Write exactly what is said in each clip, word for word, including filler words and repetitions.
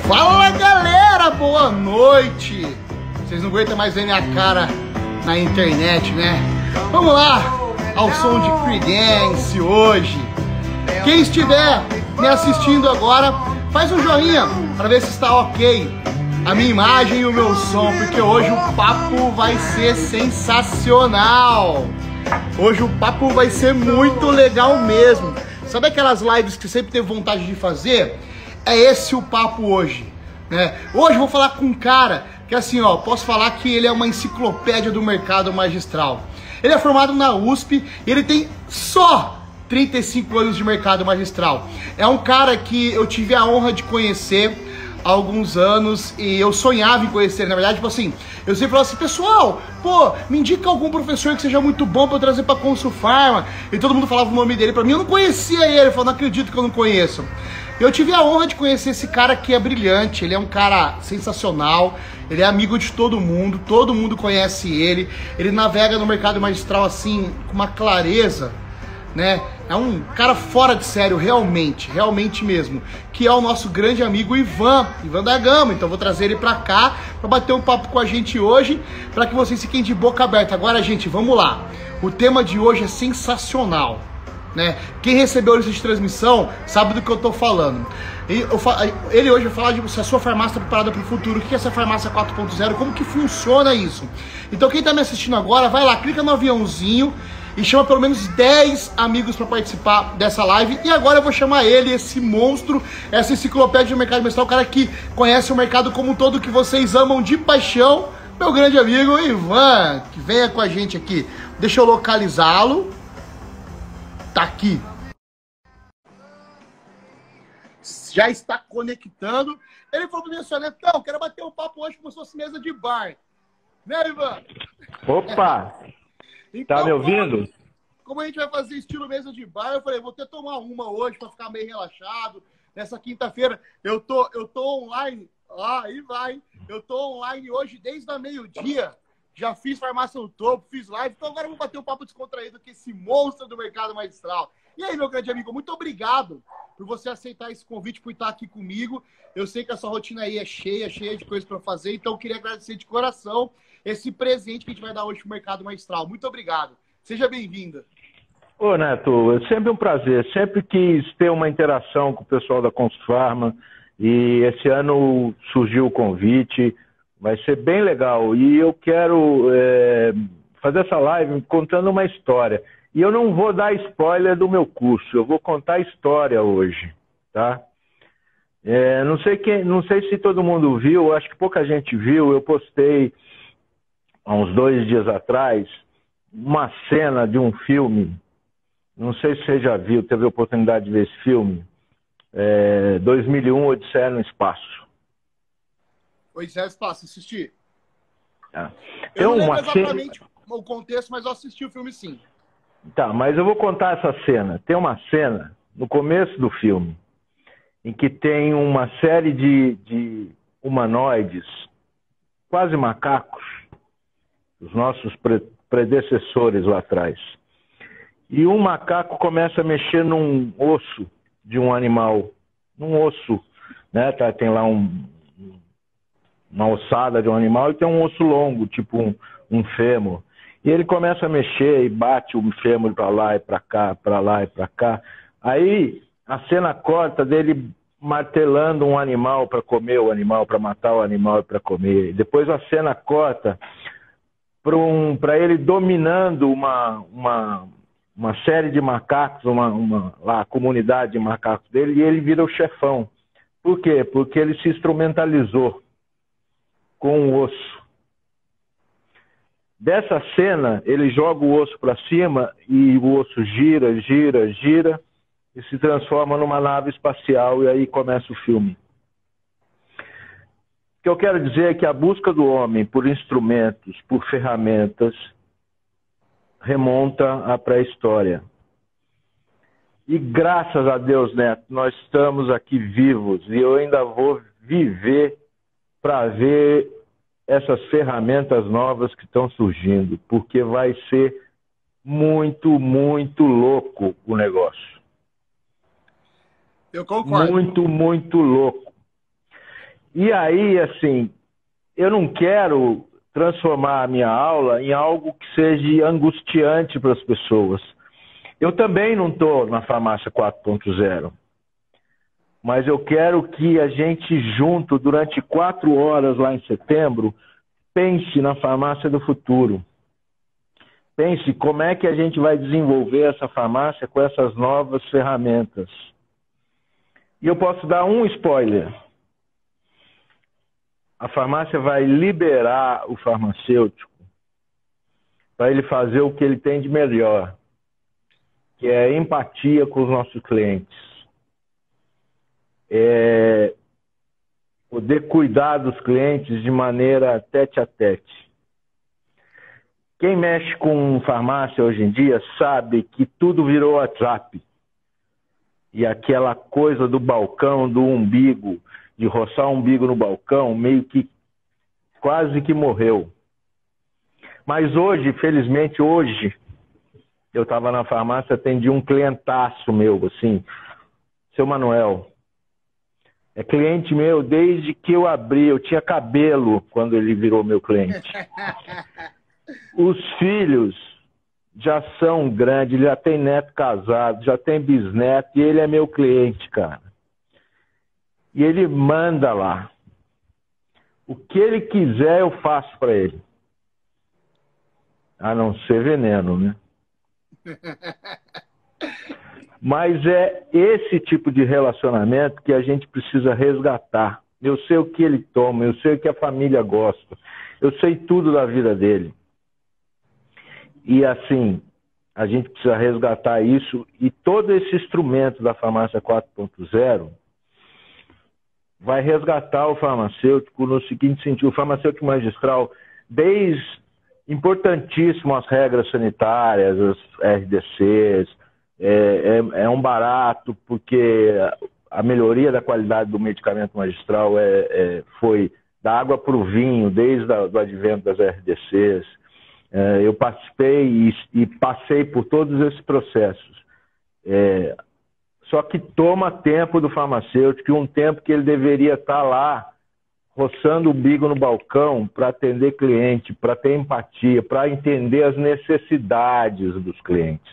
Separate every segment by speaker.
Speaker 1: Fala galera, boa noite! Vocês não aguentam mais ver minha cara na internet, né? Vamos lá, ao som de Creedence hoje. Quem estiver me assistindo agora, faz um joinha para ver se está ok a minha imagem e o meu som, porque hoje o papo vai ser sensacional. Hoje o papo vai ser muito legal mesmo. Sabe aquelas lives que você sempre teve vontade de fazer? É esse o papo hoje, né? Hoje eu vou falar com um cara que, assim, ó, posso falar que ele é uma enciclopédia do mercado magistral. Ele é formado na U S P e ele tem só trinta e cinco anos de mercado magistral. É um cara que eu tive a honra de conhecer há alguns anos e eu sonhava em conhecer. Na verdade, tipo assim, eu sempre falava assim, pessoal, pô, me indica algum professor que seja muito bom pra eu trazer pra Consulfarma. E todo mundo falava o nome dele pra mim, eu não conhecia ele. Eu falava, não acredito que eu não conheço. Eu tive a honra de conhecer esse cara que é brilhante, ele é um cara sensacional, ele é amigo de todo mundo, todo mundo conhece ele, ele navega no mercado magistral assim, com uma clareza, né? É um cara fora de sério, realmente, realmente mesmo, que é o nosso grande amigo Ivan, Ivan da Gama. Então eu vou trazer ele pra cá, pra bater um papo com a gente hoje, pra que vocês fiquem de boca aberta. Agora, gente, vamos lá. O tema de hoje é sensacional, né? Quem recebeu a lista de transmissão sabe do que eu tô falando. E eu fa... Ele hoje vai falar de se a sua farmácia está preparada para o futuro, o que é essa farmácia quatro ponto zero, como que funciona isso. Então quem tá me assistindo agora, vai lá, clica no aviãozinho e chama pelo menos dez amigos para participar dessa live. E agora eu vou chamar ele, esse monstro, essa enciclopédia do mercado magistral, o cara que conhece o mercado como um todo, que vocês amam de paixão, meu grande amigo Ivan, que venha com a gente aqui. Deixa eu localizá-lo. Tá aqui. Já está conectando. Ele falou para mim assim, Netão, quero bater um papo hoje como se fosse mesa de bar. Né, Ivan?
Speaker 2: Opa!
Speaker 1: Então,
Speaker 2: tá me ouvindo?
Speaker 1: Como, como a gente vai fazer estilo mesa de bar, eu falei, vou até tomar uma hoje para ficar meio relaxado. Nessa quinta-feira, eu tô, eu tô online. Ah, aí vai. Eu tô online hoje desde a meio-dia. Já fiz farmácia no topo, fiz live, então agora eu vou bater um papo descontraído com esse monstro do mercado magistral. E aí, meu grande amigo, muito obrigado por você aceitar esse convite, por estar aqui comigo. Eu sei que a sua rotina aí é cheia, cheia de coisas para fazer, então eu queria agradecer de coração esse presente que a gente vai dar hoje pro mercado magistral. Muito obrigado. Seja bem-vinda.
Speaker 2: Ô, Neto, é sempre um prazer. Sempre quis ter uma interação com o pessoal da Consulfarma e esse ano surgiu o convite. Vai ser bem legal. E eu quero é, fazer essa live contando uma história. E eu não vou dar spoiler do meu curso. Eu vou contar a história hoje, tá? É, não sei quem, não sei se todo mundo viu. Acho que pouca gente viu. Eu postei há uns dois dias atrás uma cena de um filme. Não sei se você já viu, teve a oportunidade de ver esse filme. É, dois mil e um, Odisseia no Espaço.
Speaker 1: Odisseia no Espaço, assisti.
Speaker 2: Ah.
Speaker 1: Eu não lembro
Speaker 2: uma
Speaker 1: exatamente
Speaker 2: cena...
Speaker 1: o contexto, mas eu assisti o filme sim.
Speaker 2: Tá, mas eu vou contar essa cena. Tem uma cena no começo do filme em que tem uma série de, de humanoides, quase macacos, os nossos pre predecessores lá atrás. E um macaco começa a mexer num osso de um animal, num osso, né? Tá, tem lá um, uma ossada de um animal e tem um osso longo, tipo um, um fêmur. E ele começa a mexer e bate o fêmur para lá e para cá, para lá e para cá. Aí a cena corta dele martelando um animal para comer o animal, para matar o animal e para comer. Depois a cena corta para um, para ele dominando uma, uma, uma série de macacos, uma, uma, lá, a comunidade de macacos dele, e ele vira o chefão. Por quê? Porque ele se instrumentalizou com o osso. Dessa cena, ele joga o osso para cima e o osso gira, gira, gira e se transforma numa nave espacial, e aí começa o filme. O que eu quero dizer é que a busca do homem por instrumentos, por ferramentas, remonta à pré-história. E graças a Deus, Neto, nós estamos aqui vivos e eu ainda vou viver para ver essas ferramentas novas que estão surgindo, porque vai ser muito, muito louco o negócio.
Speaker 1: Eu concordo.
Speaker 2: Muito, muito louco. E aí, assim, eu não quero transformar a minha aula em algo que seja angustiante para as pessoas. Eu também não estou na farmácia quatro ponto zero. Mas eu quero que a gente junto, durante quatro horas lá em setembro, pense na farmácia do futuro. Pense como é que a gente vai desenvolver essa farmácia com essas novas ferramentas. E eu posso dar um spoiler. A farmácia vai liberar o farmacêutico para ele fazer o que ele tem de melhor, que é empatia com os nossos clientes. É poder cuidar dos clientes de maneira tete a tete. Quem mexe com farmácia hoje em dia sabe que tudo virou WhatsApp. E aquela coisa do balcão, do umbigo, de roçar o umbigo no balcão, meio que quase que morreu. Mas hoje, felizmente hoje, eu estava na farmácia, atendi um clientaço meu, assim, seu Manuel. É cliente meu desde que eu abri, eu tinha cabelo quando ele virou meu cliente. Os filhos já são grandes, já tem neto casado, já tem bisneto, e ele é meu cliente, cara. E ele manda lá. O que ele quiser, eu faço para ele. A não ser veneno, né? Mas é esse tipo de relacionamento que a gente precisa resgatar. Eu sei o que ele toma, eu sei o que a família gosta, eu sei tudo da vida dele. E assim, a gente precisa resgatar isso, e todo esse instrumento da farmácia quatro ponto zero vai resgatar o farmacêutico no seguinte sentido: o farmacêutico magistral, desde importantíssimo as regras sanitárias, as R D Cs, é, é, é um barato, porque a melhoria da qualidade do medicamento magistral é, é, foi da água para o vinho, desde o advento das R D Cs. É, eu participei e, e passei por todos esses processos. É, só que toma tempo do farmacêutico, um tempo que ele deveria estar lá roçando o umbigo no balcão para atender cliente, para ter empatia, para entender as necessidades dos clientes.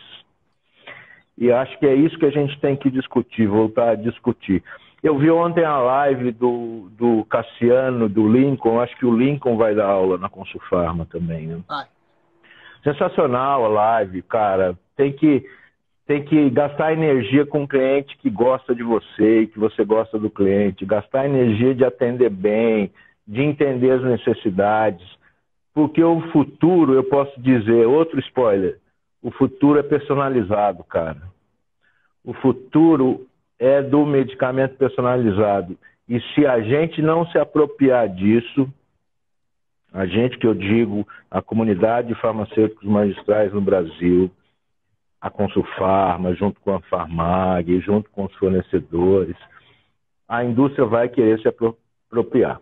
Speaker 2: E acho que é isso que a gente tem que discutir, voltar a discutir. Eu vi ontem a live do, do Cassiano, do Lincoln. Acho que o Lincoln vai dar aula na Consulfarma também, né? Ai. Sensacional a live, cara. Tem que, tem que gastar energia com o cliente que gosta de você e que você gosta do cliente. Gastar energia de atender bem, de entender as necessidades. Porque o futuro, eu posso dizer, outro spoiler, o futuro é personalizado, cara. O futuro é do medicamento personalizado. E se a gente não se apropriar disso, a gente que eu digo, a comunidade de farmacêuticos magistrais no Brasil, a Consulfarma, junto com a Farmag, junto com os fornecedores, a indústria vai querer se apropriar.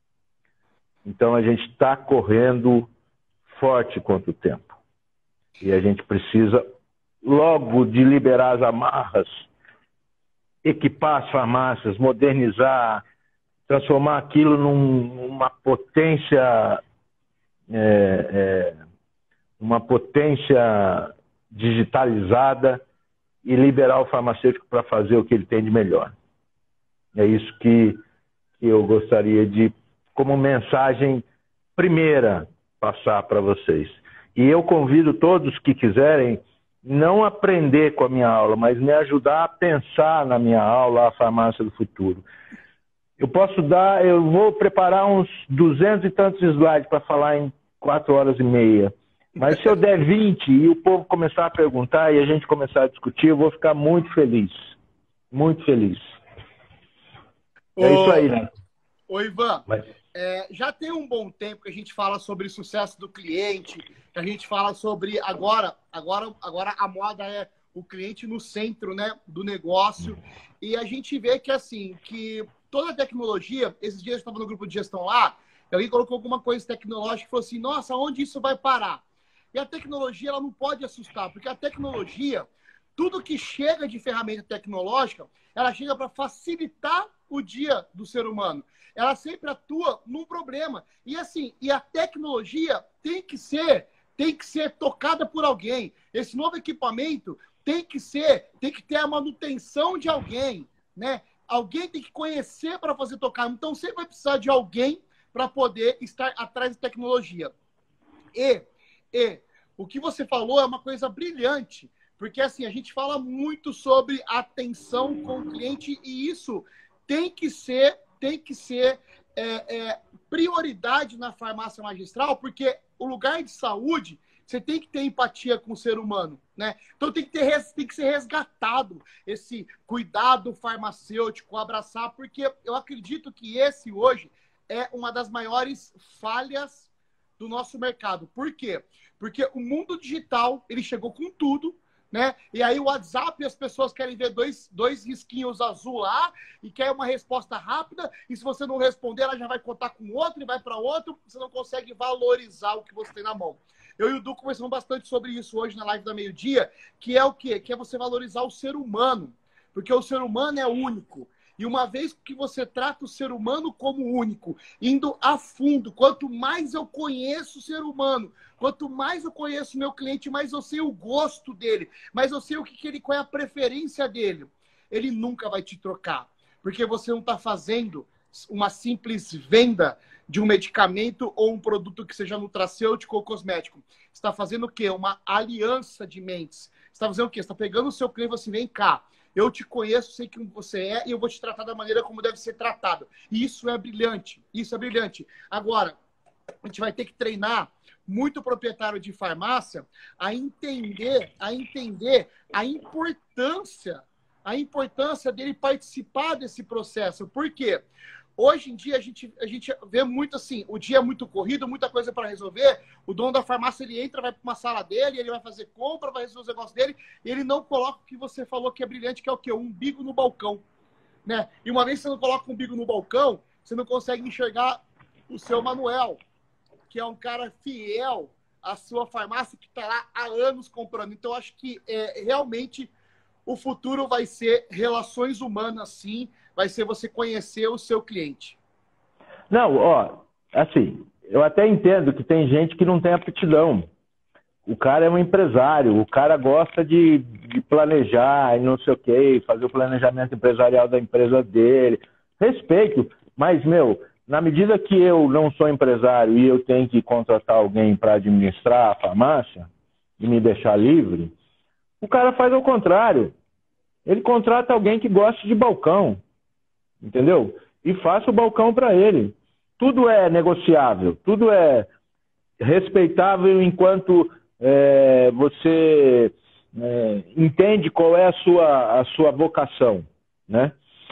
Speaker 2: Então a gente está correndo forte contra o tempo. E a gente precisa, logo de liberar as amarras, equipar as farmácias, modernizar, transformar aquilo num, numa potência, é, é, uma potência digitalizada e liberar o farmacêutico para fazer o que ele tem de melhor. É isso que, que eu gostaria de, como mensagem primeira, passar para vocês. E eu convido todos que quiserem não aprender com a minha aula, mas me ajudar a pensar na minha aula a farmácia do futuro. Eu posso dar, eu vou preparar uns duzentos e tantos slides para falar em quatro horas e meia. Mas se eu der vinte e o povo começar a perguntar e a gente começar a discutir, eu vou ficar muito feliz. Muito feliz.
Speaker 1: Ô,
Speaker 2: é isso aí, né?
Speaker 1: Ô, Ivan,
Speaker 2: Mas...
Speaker 1: é, já tem um bom tempo que a gente fala sobre sucesso do cliente, que a gente fala sobre agora, agora, agora a moda é o cliente no centro, né, do negócio. E a gente vê que assim, que toda a tecnologia, esses dias eu estava no grupo de gestão lá, e alguém colocou alguma coisa tecnológica e falou assim, nossa, onde isso vai parar? E a tecnologia, ela não pode assustar, porque a tecnologia, tudo que chega de ferramenta tecnológica, ela chega para facilitar o dia do ser humano. Ela sempre atua num problema. E assim, e a tecnologia tem que ser, tem que ser tocada por alguém. Esse novo equipamento tem que ser, tem que ter a manutenção de alguém, né? Alguém tem que conhecer para fazer tocar. Então sempre vai precisar de alguém para poder estar atrás da tecnologia. E, e o que você falou é uma coisa brilhante, porque assim, a gente fala muito sobre atenção com o cliente e isso tem que ser, tem que ser é, é, prioridade na farmácia magistral, porque o lugar de saúde, você tem que ter empatia com o ser humano, né? Então tem que, ter, tem que ser resgatado esse cuidado farmacêutico, abraçar, porque eu acredito que esse hoje é uma das maiores falhas do nosso mercado. Por quê? Porque o mundo digital, ele chegou com tudo, né? E aí o WhatsApp, as pessoas querem ver dois, dois risquinhos azul lá e quer uma resposta rápida, e se você não responder, ela já vai contar com outro e vai para outro, você não consegue valorizar o que você tem na mão. Eu e o Du conversamos bastante sobre isso hoje na live da meio-dia, que é o quê? Que é você valorizar o ser humano, porque o ser humano é único. E uma vez que você trata o ser humano como único, indo a fundo, quanto mais eu conheço o ser humano, quanto mais eu conheço o meu cliente, mais eu sei o gosto dele, mais eu sei o que, que ele, qual é a preferência dele. Ele nunca vai te trocar, porque você não está fazendo uma simples venda de um medicamento ou um produto que seja nutracêutico ou cosmético. Você está fazendo o quê? Uma aliança de mentes. Você está fazendo o quê? Você está pegando o seu cliente e assim, vem cá, eu te conheço, sei quem você é e eu vou te tratar da maneira como deve ser tratado. E isso é brilhante. Isso é brilhante. Agora, a gente vai ter que treinar muito proprietário de farmácia a entender, a entender a importância, a importância dele participar desse processo. Por quê? Hoje em dia, a gente, a gente vê muito assim, o dia é muito corrido, muita coisa para resolver, o dono da farmácia, ele entra, vai para uma sala dele, ele vai fazer compra, vai resolver os negócios dele, e ele não coloca o que você falou que é brilhante, que é o quê? Um umbigo no balcão, né? E uma vez que você não coloca um umbigo no balcão, você não consegue enxergar o seu Manuel, que é um cara fiel à sua farmácia, que está lá há anos comprando. Então, acho que é, realmente o futuro vai ser relações humanas, sim, vai ser você conhecer o seu cliente.
Speaker 2: Não, ó, assim, eu até entendo que tem gente que não tem aptidão. O cara é um empresário, o cara gosta de, de planejar e não sei o quê, fazer o planejamento empresarial da empresa dele. Respeito, mas, meu, na medida que eu não sou empresário e eu tenho que contratar alguém para administrar a farmácia e me deixar livre, o cara faz ao contrário. Ele contrata alguém que goste de balcão. Entendeu? E faça o balcão para ele. Tudo é negociável, tudo é respeitável enquanto é, você é, entende qual é a sua, a sua vocação, né?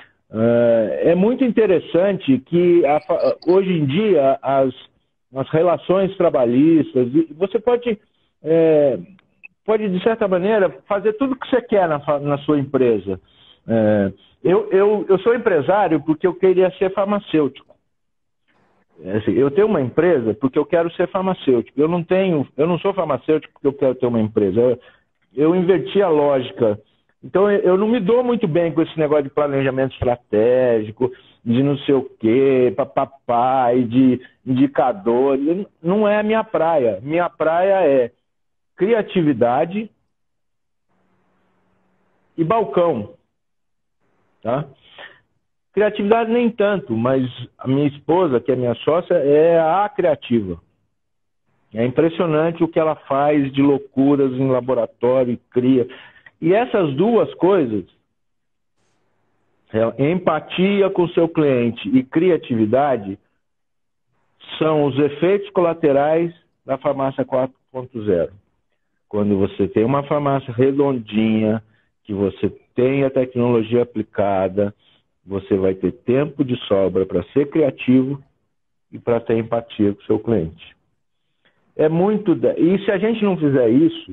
Speaker 2: É, é muito interessante que a, hoje em dia as, as relações trabalhistas, você pode, é, pode, de certa maneira, fazer tudo o que você quer na, na sua empresa. É, eu, eu, eu sou empresário porque eu queria ser farmacêutico. Assim, eu tenho uma empresa porque eu quero ser farmacêutico. Eu não tenho, eu não sou farmacêutico porque eu quero ter uma empresa. Eu, eu inverti a lógica. Então eu, eu não me dou muito bem com esse negócio de planejamento estratégico, de não sei o quê, papapá, e de indicador. Não é a minha praia. Minha praia é criatividade e balcão. Tá? Criatividade nem tanto, mas a minha esposa, que é minha sócia, é a criativa. É impressionante o que ela faz de loucuras em laboratório e cria. E essas duas coisas, empatia com o seu cliente e criatividade, são os efeitos colaterais da farmácia quatro ponto zero. Quando você tem uma farmácia redondinha, que você tem a tecnologia aplicada, você vai ter tempo de sobra para ser criativo e para ter empatia com o seu cliente. É muito... E se a gente não fizer isso,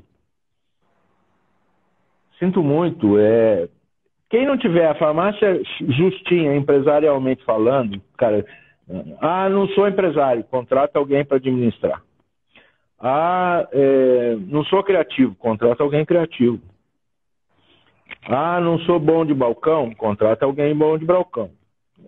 Speaker 2: sinto muito, é... quem não tiver a farmácia justinha, empresarialmente falando, cara, ah, não sou empresário, contrata alguém para administrar. Ah, é... não sou criativo, contrata alguém criativo. Ah, não sou bom de balcão? Contrata alguém bom de balcão.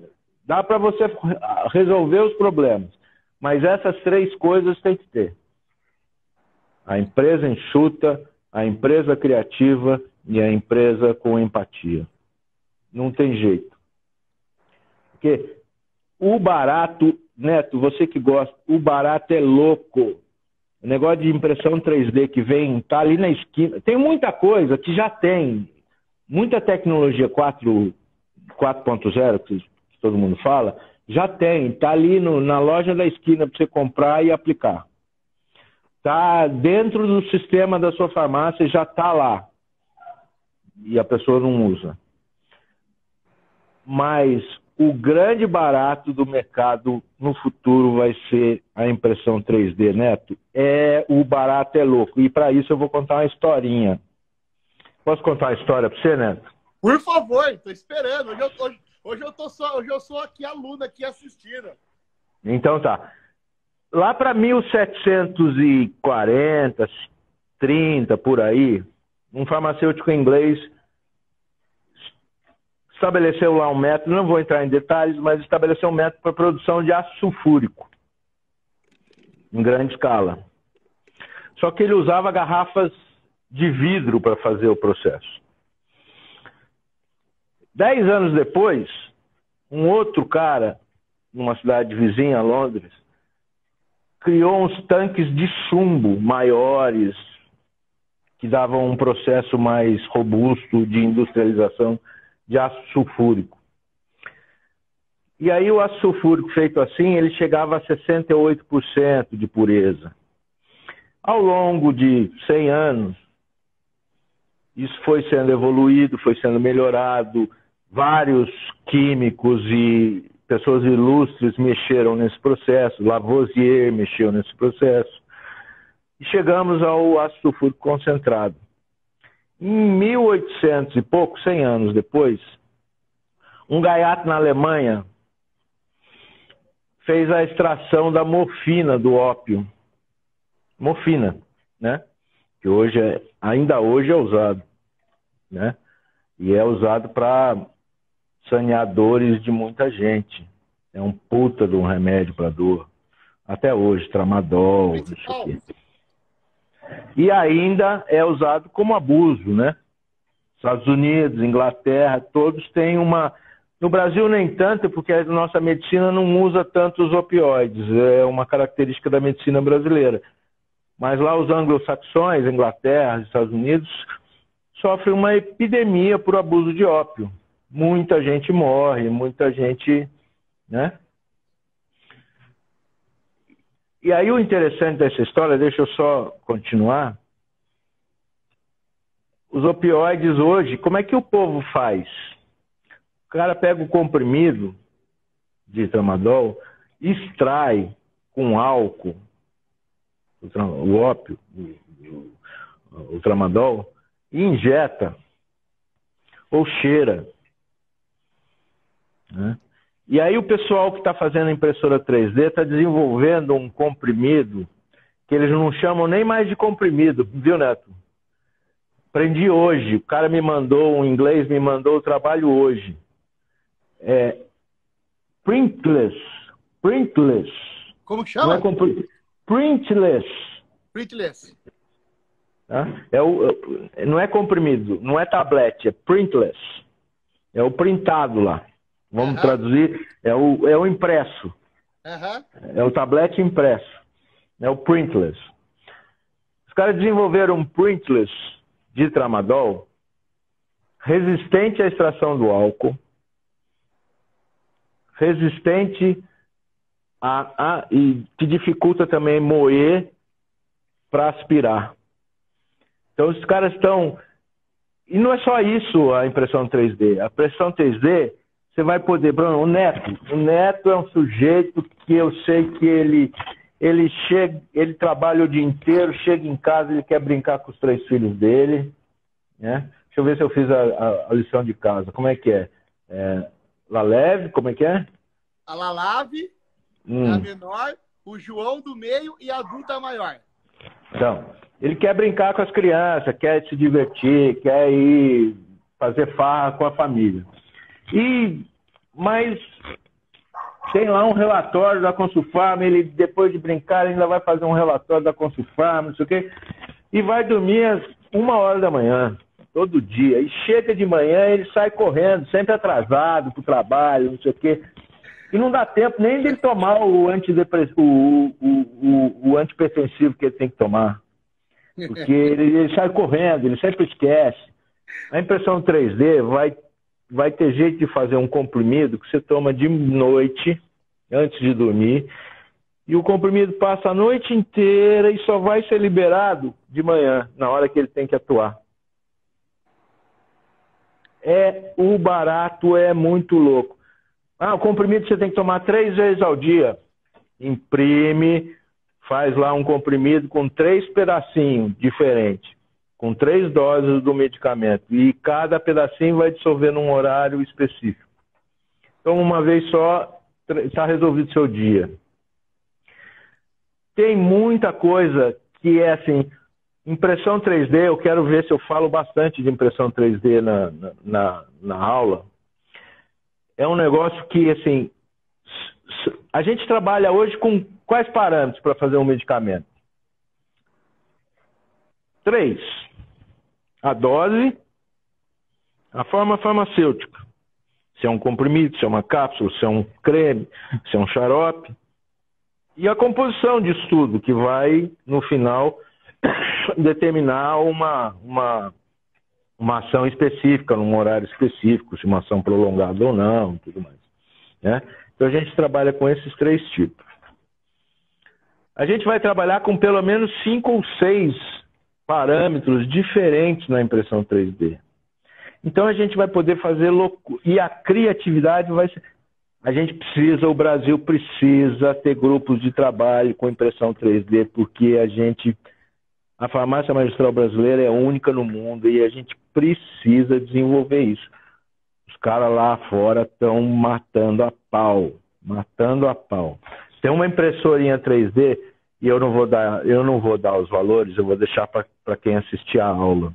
Speaker 2: Dá para você resolver os problemas. Mas essas três coisas tem que ter. A empresa enxuta, a empresa criativa e a empresa com empatia. Não tem jeito. Porque o barato, Neto, você que gosta, o barato é louco. O negócio de impressão três D que vem, tá ali na esquina. Tem muita coisa que já tem. Muita tecnologia quatro ponto zero, que todo mundo fala, já tem. Tá ali no, na loja da esquina para você comprar e aplicar. Tá dentro do sistema da sua farmácia, já tá lá. E a pessoa não usa. Mas o grande barato do mercado no futuro vai ser a impressão três D, Neto. É, o barato é louco. E para isso eu vou contar uma historinha. Posso contar uma história para você, Neto?
Speaker 1: Por favor, estou esperando. Hoje eu, hoje, hoje, eu tô só, hoje eu sou aqui aluno, aqui assistindo.
Speaker 2: Então tá. Lá para mil setecentos e quarenta, trinta, por aí, um farmacêutico inglês estabeleceu lá um método, não vou entrar em detalhes, mas estabeleceu um método para produção de ácido sulfúrico em grande escala. Só que ele usava garrafas de vidro para fazer o processo. Dez anos depois, um outro cara, numa cidade vizinha, Londres, criou uns tanques de chumbo maiores, que davam um processo mais robusto de industrialização de ácido sulfúrico. E aí o ácido sulfúrico feito assim, ele chegava a sessenta e oito por cento de pureza. Ao longo de cem anos, isso foi sendo evoluído, foi sendo melhorado, vários químicos e pessoas ilustres mexeram nesse processo, Lavoisier mexeu nesse processo, e chegamos ao ácido sulfúrico concentrado. Em mil e oitocentos e pouco, cem anos depois, um gaiato na Alemanha fez a extração da morfina do ópio. Morfina, né? Que hoje é, ainda hoje é usado, né? E é usado para sanear dores de muita gente. É um puta de um remédio para dor. Até hoje, tramadol, isso aqui. E ainda é usado como abuso, né? Estados Unidos, Inglaterra, todos têm uma... No Brasil nem tanto, porque a nossa medicina não usa tanto os opioides. É uma característica da medicina brasileira. Mas lá os anglo-saxões, Inglaterra, Estados Unidos, sofrem uma epidemia por abuso de ópio. Muita gente morre, muita gente, né? E aí o interessante dessa história, deixa eu só continuar. Os opioides hoje, como é que o povo faz? O cara pega o comprimido de tramadol, extrai com álcool o ópio, o, o, o tramadol, e injeta ou cheira, né? E aí o pessoal que está fazendo a impressora três D está desenvolvendo um comprimido que eles não chamam nem mais de comprimido, viu, Neto? Aprendi hoje, o cara me mandou, um inglês me mandou o trabalho hoje. É printless, printless.
Speaker 1: Como que chama?
Speaker 2: Não é compri... Printless.
Speaker 1: Printless.
Speaker 2: Tá? É o, não é comprimido, não é tablete, é printless. É o printado lá. Vamos uh-huh. traduzir, é o, é o impresso. Uh-huh. É o tablete impresso. É o printless. Os caras desenvolveram um printless de tramadol resistente à extração do álcool, resistente a, a e que dificulta também moer para aspirar. Então os caras estão... E não é só isso a impressão três D. A impressão três D, você vai poder... Bruno, o Neto. O Neto é um sujeito que eu sei que ele, ele, chega, ele trabalha o dia inteiro, chega em casa, ele quer brincar com os três filhos dele. Né? Deixa eu ver se eu fiz a, a, a lição de casa. Como é que é? é Laleve, como é que é?
Speaker 1: A Lalave, hum. a menor, o João do meio e a adulta maior.
Speaker 2: Então, ele quer brincar com as crianças, quer se divertir, quer ir fazer farra com a família. E, mas tem lá um relatório da Consulfarm, ele depois de brincar ainda vai fazer um relatório da Consulfarm, não sei o quê, e vai dormir às uma hora da manhã, todo dia. E chega de manhã, ele sai correndo, sempre atrasado para o trabalho, não sei o quê. E não dá tempo nem de ele tomar o, antidepressivo, o, o, o, o antipertensivo que ele tem que tomar. Porque ele, ele sai correndo, ele sempre esquece. A impressão três D vai, vai ter jeito de fazer um comprimido que você toma de noite, antes de dormir, e o comprimido passa a noite inteira e só vai ser liberado de manhã, na hora que ele tem que atuar. É, o barato é muito louco. Ah, o comprimido você tem que tomar três vezes ao dia. Imprime, faz lá um comprimido com três pedacinhos diferentes, com três doses do medicamento. E cada pedacinho vai dissolver num horário específico. Então, uma vez só, está resolvido seu dia. Tem muita coisa que é assim, impressão três D, eu quero ver se eu falo bastante de impressão três D na, na, na aula. É um negócio que, assim, a gente trabalha hoje com quais parâmetros para fazer um medicamento? Três. A dose, a forma farmacêutica. Se é um comprimido, se é uma cápsula, se é um creme, se é um xarope. E a composição disso tudo, que vai, no final, determinar uma, uma, uma ação específica, num horário específico, se uma ação prolongada ou não, tudo mais. Né? Então a gente trabalha com esses três tipos. A gente vai trabalhar com pelo menos cinco ou seis parâmetros diferentes na impressão três D. Então a gente vai poder fazer loucura. E a criatividade vai ser... A gente precisa, o Brasil precisa ter grupos de trabalho com impressão três D, porque a gente, a farmácia magistral brasileira é única no mundo e a gente precisa desenvolver isso. Os caras lá fora estão matando a pau, matando a pau. Tem uma impressorinha três D e eu não vou dar, eu não vou dar os valores, eu vou deixar para quem assistir a aula.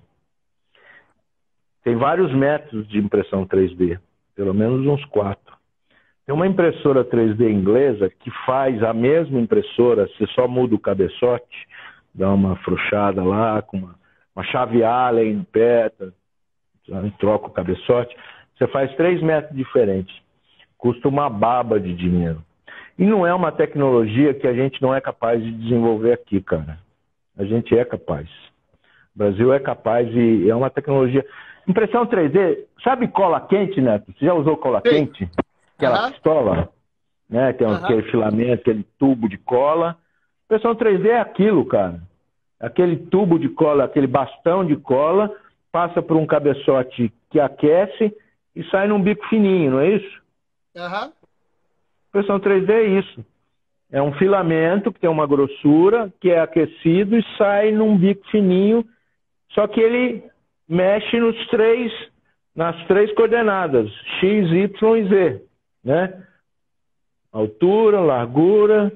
Speaker 2: Tem vários métodos de impressão três D, pelo menos uns quatro. Tem uma impressora três D inglesa que faz a mesma impressora, você só muda o cabeçote, dá uma afrouxada lá, com uma, uma chave Allen no pé, troca o cabeçote. Você faz três métodos diferentes. Custa uma baba de dinheiro. E não é uma tecnologia que a gente não é capaz de desenvolver aqui, cara. A gente é capaz. O Brasil é capaz e é uma tecnologia... Impressão três D, sabe cola quente, Neto? Você já usou cola
Speaker 1: Sim.
Speaker 2: quente? Aquela
Speaker 1: Uhum.
Speaker 2: pistola, né? Tem uhum. aquele filamento, aquele tubo de cola. Impressão três D é aquilo, cara. Aquele tubo de cola, aquele bastão de cola, passa por um cabeçote que aquece e sai num bico fininho, não é isso?
Speaker 1: Uhum.
Speaker 2: Impressão três D é isso. É um filamento que tem uma grossura, que é aquecido e sai num bico fininho, só que ele mexe nos três, nas três coordenadas, X, Y e Z. Né? Altura, largura.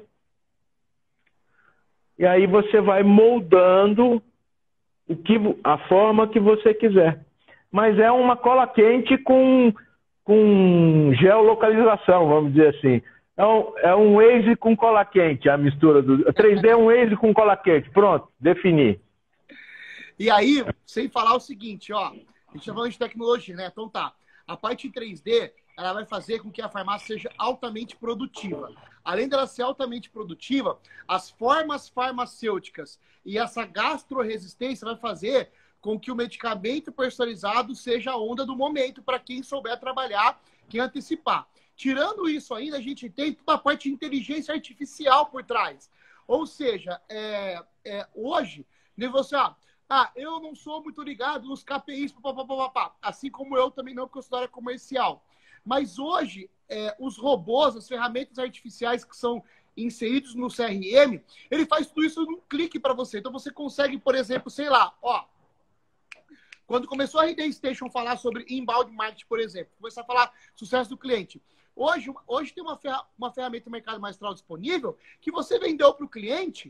Speaker 2: E aí você vai moldando o que, a forma que você quiser. Mas é uma cola quente com, com geolocalização, vamos dizer assim. É um, é um Waze com cola quente, a mistura do... três D é um Waze com cola quente. Pronto, defini.
Speaker 1: E aí, sem falar o seguinte, ó, a gente tá falando de tecnologia, né? Então tá, a parte três D, ela vai fazer com que a farmácia seja altamente produtiva. Além dela ser altamente produtiva, as formas farmacêuticas e essa gastroresistência vai fazer com que o medicamento personalizado seja a onda do momento para quem souber trabalhar, quem antecipar. Tirando isso ainda, a gente tem toda a parte de inteligência artificial por trás. Ou seja, é, é, hoje, você... Ah, ah, eu não sou muito ligado nos K P Is, papapá, assim como eu também não, porque eu sou da área comercial. Mas hoje, é, os robôs, as ferramentas artificiais que são inseridos no C R M, ele faz tudo isso num clique para você. Então você consegue, por exemplo, sei lá, ó, quando começou a R D Station falar sobre inbound marketing, por exemplo, começar a falar sucesso do cliente. Hoje, hoje tem uma, ferra, uma ferramenta do mercado magistral disponível que você vendeu para o cliente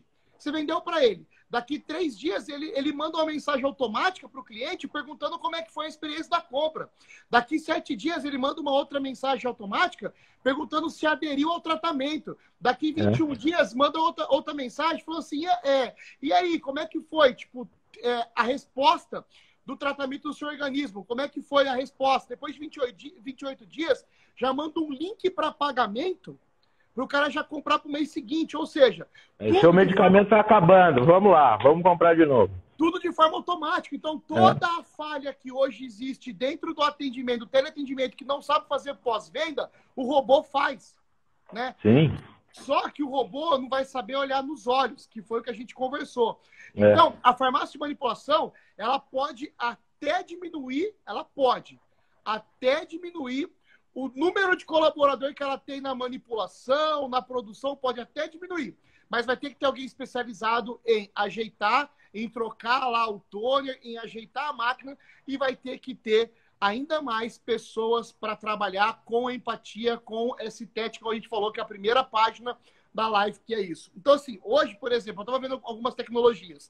Speaker 1: Você vendeu para ele. Daqui três dias, ele, ele manda uma mensagem automática para o cliente perguntando como é que foi a experiência da compra. Daqui sete dias, ele manda uma outra mensagem automática perguntando se aderiu ao tratamento. Daqui vinte e um é. dias, manda outra, outra mensagem falando assim, é, e aí, como é que foi? Tipo, é, a resposta do tratamento do seu organismo. Como é que foi a resposta? Depois de vinte e oito dias, já manda um link para pagamento para o cara já comprar para o mês seguinte. Ou seja...
Speaker 2: Seu medicamento está acabando. Vamos lá, vamos comprar de novo.
Speaker 1: Tudo de forma automática. Então, toda é. a falha que hoje existe dentro do atendimento, do teleatendimento, que não sabe fazer pós-venda, o robô faz. Né?
Speaker 2: Sim.
Speaker 1: Só que o robô não vai saber olhar nos olhos, que foi o que a gente conversou. É. Então, a farmácia de manipulação, ela pode até diminuir, ela pode até diminuir o número de colaborador que ela tem na manipulação, na produção, pode até diminuir. Mas vai ter que ter alguém especializado em ajeitar, em trocar lá o toner, em ajeitar a máquina, e vai ter que ter ainda mais pessoas para trabalhar com empatia, com esse teste que a gente falou, que é a primeira página da live, que é isso. Então, assim, hoje, por exemplo, eu estava vendo algumas tecnologias.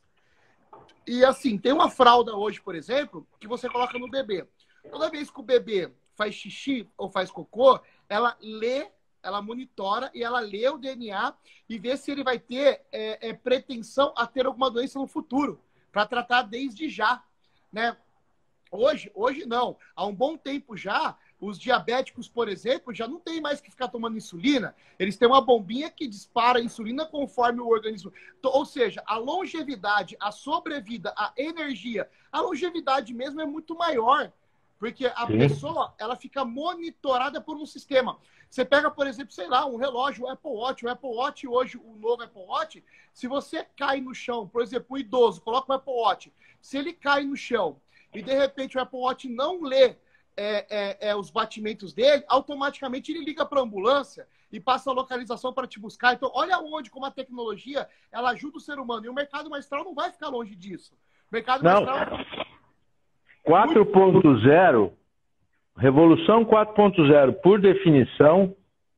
Speaker 1: E, assim, tem uma fralda hoje, por exemplo, que você coloca no bebê. Toda vez que o bebê faz xixi ou faz cocô, ela lê, ela monitora e ela lê o D N A e vê se ele vai ter é, é, pretensão a ter alguma doença no futuro, para tratar desde já, né? Hoje, hoje não. Há um bom tempo já, os diabéticos, por exemplo, já não tem mais que ficar tomando insulina. Eles têm uma bombinha que dispara a insulina conforme o organismo... Ou seja, a longevidade, a sobrevida, a energia, a longevidade mesmo é muito maior. Porque a Sim. pessoa, ela fica monitorada por um sistema. Você pega, por exemplo, sei lá, um relógio, o Apple Watch. O Apple Watch hoje, o novo Apple Watch, se você cai no chão, por exemplo, um idoso, coloca o Apple Watch. Se ele cai no chão e, de repente, o Apple Watch não lê é, é, é, os batimentos dele, automaticamente ele liga para a ambulância e passa a localização para te buscar. Então, olha onde, como a tecnologia, ela ajuda o ser humano. E o mercado magistral não vai ficar longe disso. O mercado
Speaker 2: não.
Speaker 1: magistral...
Speaker 2: quatro ponto zero, Revolução quatro ponto zero, por definição,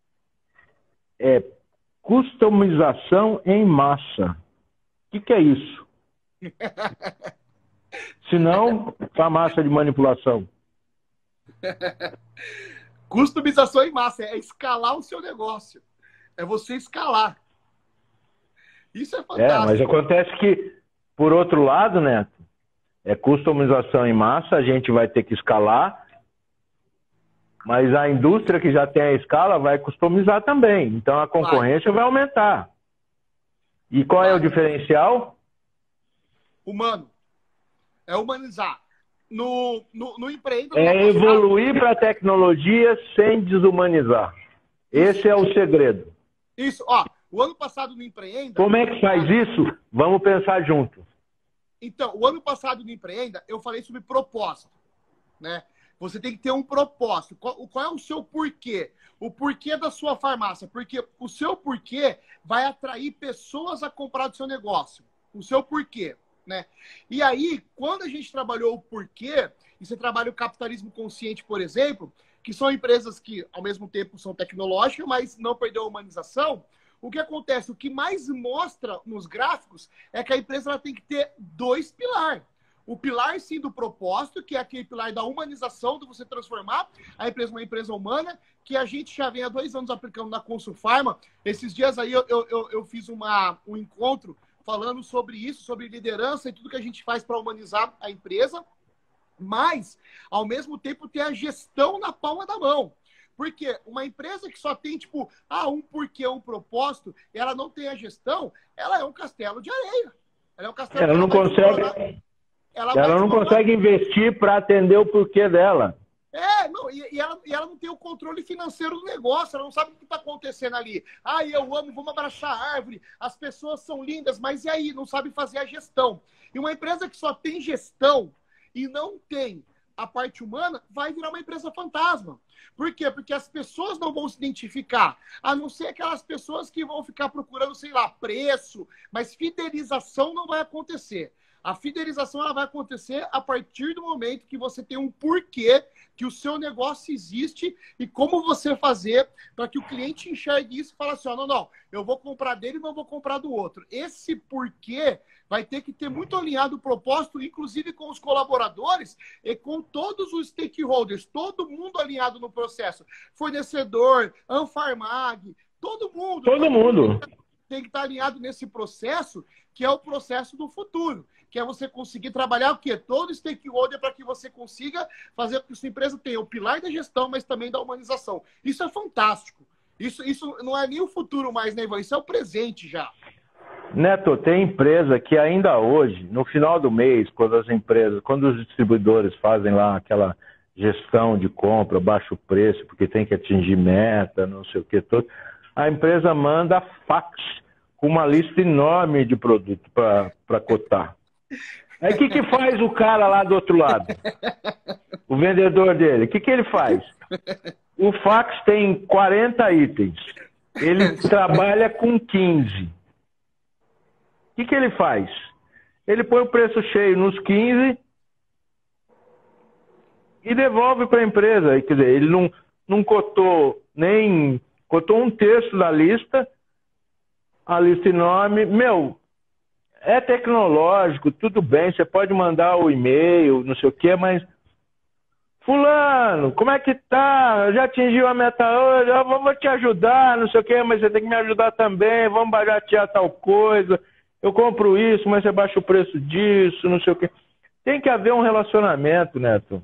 Speaker 2: é customização em massa. O que, que é isso? Se não, farmácia de manipulação.
Speaker 1: Customização em massa é escalar o seu negócio. É você escalar. Isso é fantástico.
Speaker 2: É, mas acontece que, por outro lado, Neto, é customização em massa, a gente vai ter que escalar, mas a indústria que já tem a escala vai customizar também. Então a concorrência vai, vai aumentar. E qual vai. é o diferencial?
Speaker 1: Humano. É humanizar. No, no, no empreendedor...
Speaker 2: É evoluir para a tecnologia sem desumanizar. Esse é o segredo.
Speaker 1: Isso. Ó, o ano passado no Empreenda...
Speaker 2: Como é que faz isso? Vamos pensar juntos.
Speaker 1: Então, o ano passado no Empreenda, eu falei sobre propósito, né? Você tem que ter um propósito. Qual, qual é o seu porquê? O porquê da sua farmácia. Porque o seu porquê vai atrair pessoas a comprar do seu negócio. O seu porquê, né? E aí, quando a gente trabalhou o porquê, e você trabalha o capitalismo consciente, por exemplo, que são empresas que, ao mesmo tempo, são tecnológicas, mas não perdeu a humanização, o que acontece? O que mais mostra nos gráficos é que a empresa ela tem que ter dois pilares. O pilar, sim, do propósito, que é aquele pilar da humanização, de você transformar a empresa numa empresa humana, que a gente já vem há dois anos aplicando na Consulfarma. Esses dias aí eu, eu, eu fiz uma, um encontro falando sobre isso, sobre liderança e tudo que a gente faz para humanizar a empresa, mas, ao mesmo tempo, ter a gestão na palma da mão. Porque uma empresa que só tem, tipo, ah, um porquê, um propósito, e ela não tem a gestão, ela é um castelo de areia. Ela é um castelo
Speaker 2: ela não consegue... Ela, ela não consegue investir para atender o porquê dela.
Speaker 1: É, não, e, e, ela, e ela não tem o controle financeiro do negócio, ela não sabe o que está acontecendo ali. Ah, eu amo, vamos abraçar a árvore, as pessoas são lindas, mas e aí? Não sabe fazer a gestão. E uma empresa que só tem gestão e não tem a parte humana, vai virar uma empresa fantasma. Por quê? Porque as pessoas não vão se identificar, a não ser aquelas pessoas que vão ficar procurando, sei lá, preço, mas fidelização não vai acontecer. A fidelização ela vai acontecer a partir do momento que você tem um porquê que o seu negócio existe e como você fazer para que o cliente enxergue isso e fale assim, ó, não, não, eu vou comprar dele e não vou comprar do outro. Esse porquê vai ter que ter muito alinhado o propósito, inclusive com os colaboradores e com todos os stakeholders, todo mundo alinhado no processo. Fornecedor, Anfarmag, todo mundo.
Speaker 2: Todo, todo mundo.
Speaker 1: mundo tem que estar alinhado nesse processo, que é o processo do futuro. Que é você conseguir trabalhar o quê? Todo stakeholder para que você consiga fazer com que sua empresa tenha o pilar da gestão, mas também da humanização. Isso é fantástico. Isso, isso não é nem o futuro mais, né, Ivan? Isso é o presente já.
Speaker 2: Neto, tem empresa que ainda hoje, no final do mês, quando as empresas, quando os distribuidores fazem lá aquela gestão de compra, baixo preço, porque tem que atingir meta, não sei o que todo, a empresa manda fax com uma lista enorme de produtos para cotar. Aí o que, que faz o cara lá do outro lado? O vendedor dele, o que, que ele faz? O fax tem quarenta itens, ele trabalha com quinze. O que, que ele faz? Ele põe o preço cheio nos quinze e devolve para a empresa. Quer dizer, ele não, não cotou nem... Cotou um terço da lista, a lista enorme. Meu, é tecnológico, tudo bem, você pode mandar o e-mail, não sei o quê, mas... Fulano, como é que tá? Já atingiu a meta hoje? Eu vou te ajudar, não sei o quê, mas você tem que me ajudar também, vamos baratear tal coisa. Eu compro isso, mas você baixa o preço disso, não sei o quê. Tem que haver um relacionamento, Neto.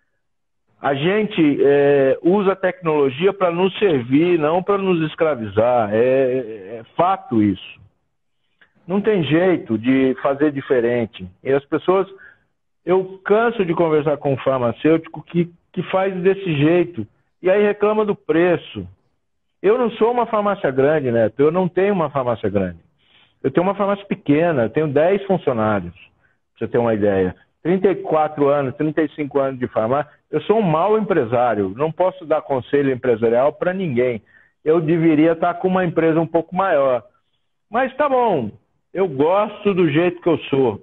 Speaker 2: A gente é, usa a tecnologia para nos servir, não para nos escravizar. É, é fato isso. Não tem jeito de fazer diferente. E as pessoas... Eu canso de conversar com um farmacêutico que, que faz desse jeito. E aí reclama do preço. Eu não sou uma farmácia grande, Neto. Eu não tenho uma farmácia grande. Eu tenho uma farmácia pequena. Eu tenho dez funcionários. Pra você ter uma ideia. trinta e quatro anos, trinta e cinco anos de farmácia. Eu sou um mau empresário. Não posso dar conselho empresarial para ninguém. Eu deveria estar com uma empresa um pouco maior. Mas tá bom. Eu gosto do jeito que eu sou.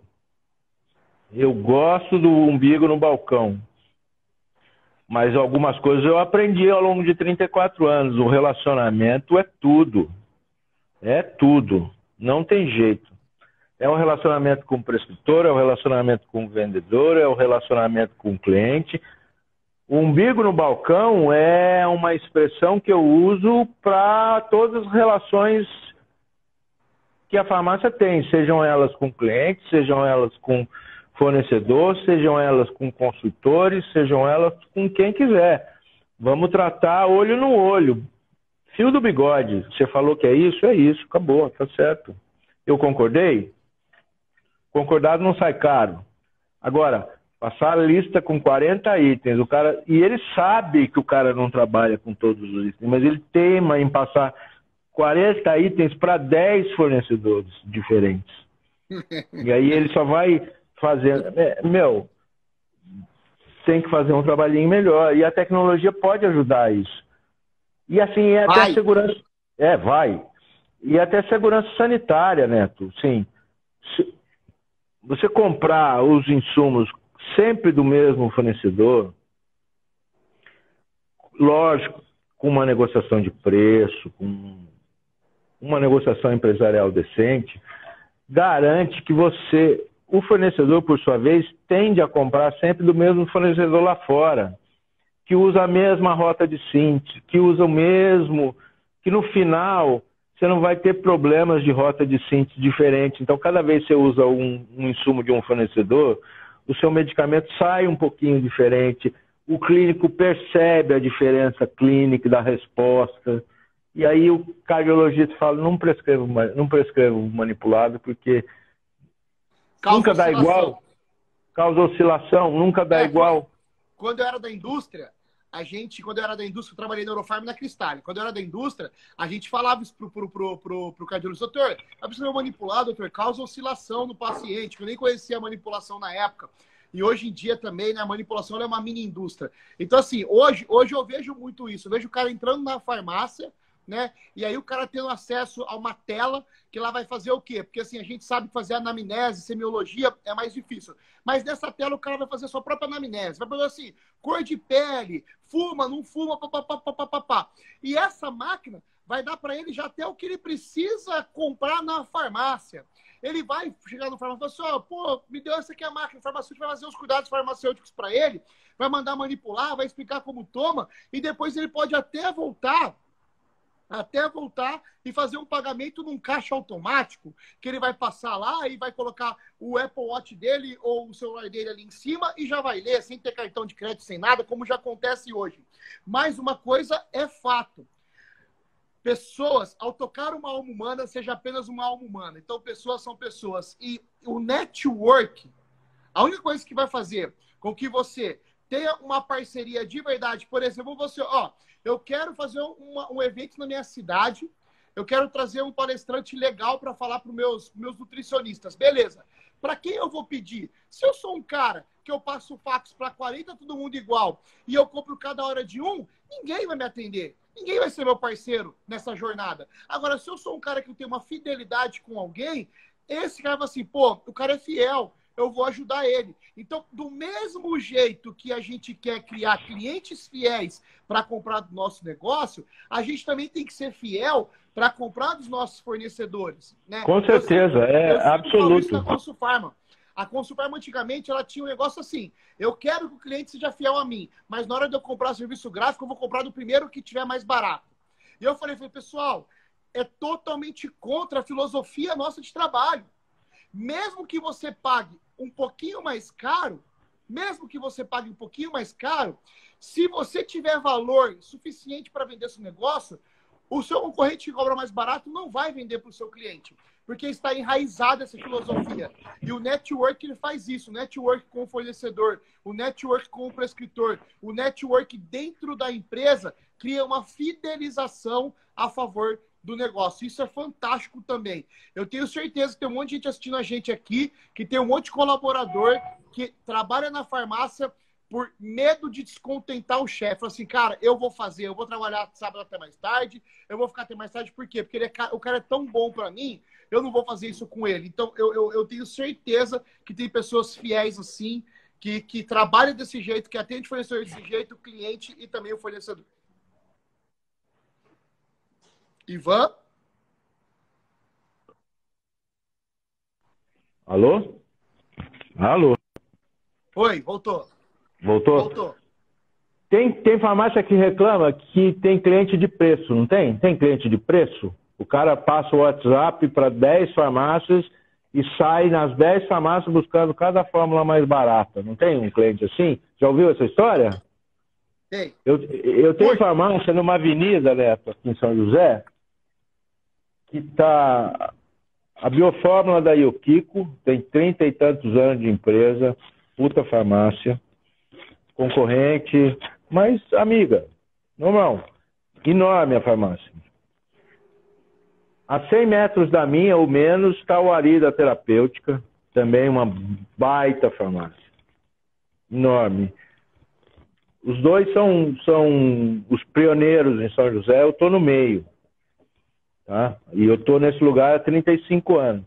Speaker 2: Eu gosto do umbigo no balcão. Mas algumas coisas eu aprendi ao longo de trinta e quatro anos. O relacionamento é tudo. É tudo. Não tem jeito. É o relacionamento com o prescritor, é o relacionamento com o vendedor, é o relacionamento com o cliente. O umbigo no balcão é uma expressão que eu uso para todas as relações que a farmácia tem. Sejam elas com clientes, sejam elas com fornecedor, sejam elas com consultores, sejam elas com quem quiser. Vamos tratar olho no olho. Fio do bigode. Você falou que é isso, é isso. Acabou, tá certo. Eu concordei? Concordado não sai caro. Agora, passar a lista com quarenta itens, o cara, e ele sabe que o cara não trabalha com todos os itens, mas ele teima em passar quarenta itens para dez fornecedores diferentes. E aí ele só vai fazer... Meu, tem que fazer um trabalhinho melhor. E a tecnologia pode ajudar isso. E assim, é até segurança... É, vai. E até segurança sanitária, Neto. Sim. Se você comprar os insumos sempre do mesmo fornecedor, lógico, com uma negociação de preço, com uma negociação empresarial decente, garante que você, o fornecedor, por sua vez, tende a comprar sempre do mesmo fornecedor lá fora, que usa a mesma rota de síntese, que usa o mesmo, que no final você não vai ter problemas de rota de síntese diferente. Então, cada vez que você usa um, um insumo de um fornecedor, o seu medicamento sai um pouquinho diferente, o clínico percebe a diferença clínica da resposta, e aí o cardiologista fala, não prescrevo, não prescrevo manipulado, porque causa nunca dá oscilação. Igual, causa oscilação, nunca dá é, igual.
Speaker 1: Quando eu era da indústria, a gente, quando eu era da indústria, eu trabalhei na Eurofarm na Cristal. Quando eu era da indústria, a gente falava isso pro, pro, pro, pro, pro cardiologista, doutor, a pessoa manipulado, doutor, causa oscilação no paciente, que eu nem conhecia a manipulação na época. E hoje em dia também, né, a manipulação é uma mini indústria. Então, assim, hoje, hoje eu vejo muito isso. Eu vejo o cara entrando na farmácia, né? E aí o cara tendo acesso a uma tela que lá vai fazer o quê? Porque assim, a gente sabe que fazer anamnese, semiologia é mais difícil. Mas nessa tela o cara vai fazer a sua própria anamnese. Vai fazer assim, cor de pele, fuma, não fuma, papapá. E essa máquina vai dar para ele já até o que ele precisa comprar na farmácia. Ele vai chegar no farmacêutico e falar assim, ó, pô, me deu essa aqui a máquina. O farmacêutico vai fazer os cuidados farmacêuticos para ele, vai mandar manipular, vai explicar como toma, e depois ele pode até voltar até voltar e fazer um pagamento num caixa automático, que ele vai passar lá e vai colocar o Apple Watch dele ou o celular dele ali em cima e já vai ler, sem ter cartão de crédito, sem nada, como já acontece hoje. Mas uma coisa é fato. Pessoas, ao tocar uma alma humana, seja apenas uma alma humana. Então, pessoas são pessoas. E o network, a única coisa que vai fazer com que você tenha uma parceria de verdade, por exemplo, você, ó, eu quero fazer uma, um evento na minha cidade, eu quero trazer um palestrante legal para falar para os meus, meus nutricionistas. Beleza. Para quem eu vou pedir? Se eu sou um cara que eu passo fax para quarenta, todo mundo igual, e eu compro cada hora de um, ninguém vai me atender. Ninguém vai ser meu parceiro nessa jornada. Agora, se eu sou um cara que tem uma fidelidade com alguém, esse cara vai assim, pô, o cara é fiel, eu vou ajudar ele. Então, do mesmo jeito que a gente quer criar clientes fiéis para comprar do nosso negócio, a gente também tem que ser fiel para comprar dos nossos fornecedores. Né?
Speaker 2: Com certeza, eu, é eu absoluto. Isso
Speaker 1: na Consulfarma. A Consulfarma, antigamente, ela tinha um negócio assim, eu quero que o cliente seja fiel a mim, mas na hora de eu comprar serviço gráfico, eu vou comprar do primeiro que tiver mais barato. E eu falei, falei, pessoal, é totalmente contra a filosofia nossa de trabalho. Mesmo que você pague um pouquinho mais caro, mesmo que você pague um pouquinho mais caro, se você tiver valor suficiente para vender seu negócio, o seu concorrente que cobra mais barato não vai vender para o seu cliente, porque está enraizada essa filosofia. E o network ele faz isso, o network com o fornecedor, o network com o prescritor, o network dentro da empresa cria uma fidelização a favor do negócio. Isso é fantástico também. Eu tenho certeza que tem um monte de gente assistindo a gente aqui, que tem um monte de colaborador que trabalha na farmácia por medo de descontentar o chefe. Fala assim, cara, eu vou fazer, eu vou trabalhar sábado até mais tarde, eu vou ficar até mais tarde, por quê? Porque ele é, o cara é tão bom para mim, eu não vou fazer isso com ele. Então, eu, eu, eu tenho certeza que tem pessoas fiéis assim, que, que trabalham desse jeito, que atendem o fornecedor desse jeito, o cliente e também o fornecedor. Ivan?
Speaker 2: Alô? Alô?
Speaker 1: Oi, voltou.
Speaker 2: Voltou?
Speaker 1: Voltou.
Speaker 2: Tem, tem farmácia que reclama que tem cliente de preço, não tem? Tem cliente de preço? O cara passa o WhatsApp para dez farmácias e sai nas dez farmácias buscando cada fórmula mais barata. Não tem um cliente assim? Já ouviu essa história?
Speaker 1: Tem.
Speaker 2: Eu, eu tenho Oi. farmácia numa avenida, Neto, aqui em São José, que está a Biofórmula da Yukiko, tem trinta e tantos anos de empresa, puta farmácia, concorrente, mas amiga, normal, enorme a farmácia. A cem metros da minha, ou menos, está o Arida Terapêutica, também uma baita farmácia, enorme. Os dois são, são os pioneiros em São José, eu estou no meio. Tá? E eu estou nesse lugar há trinta e cinco anos.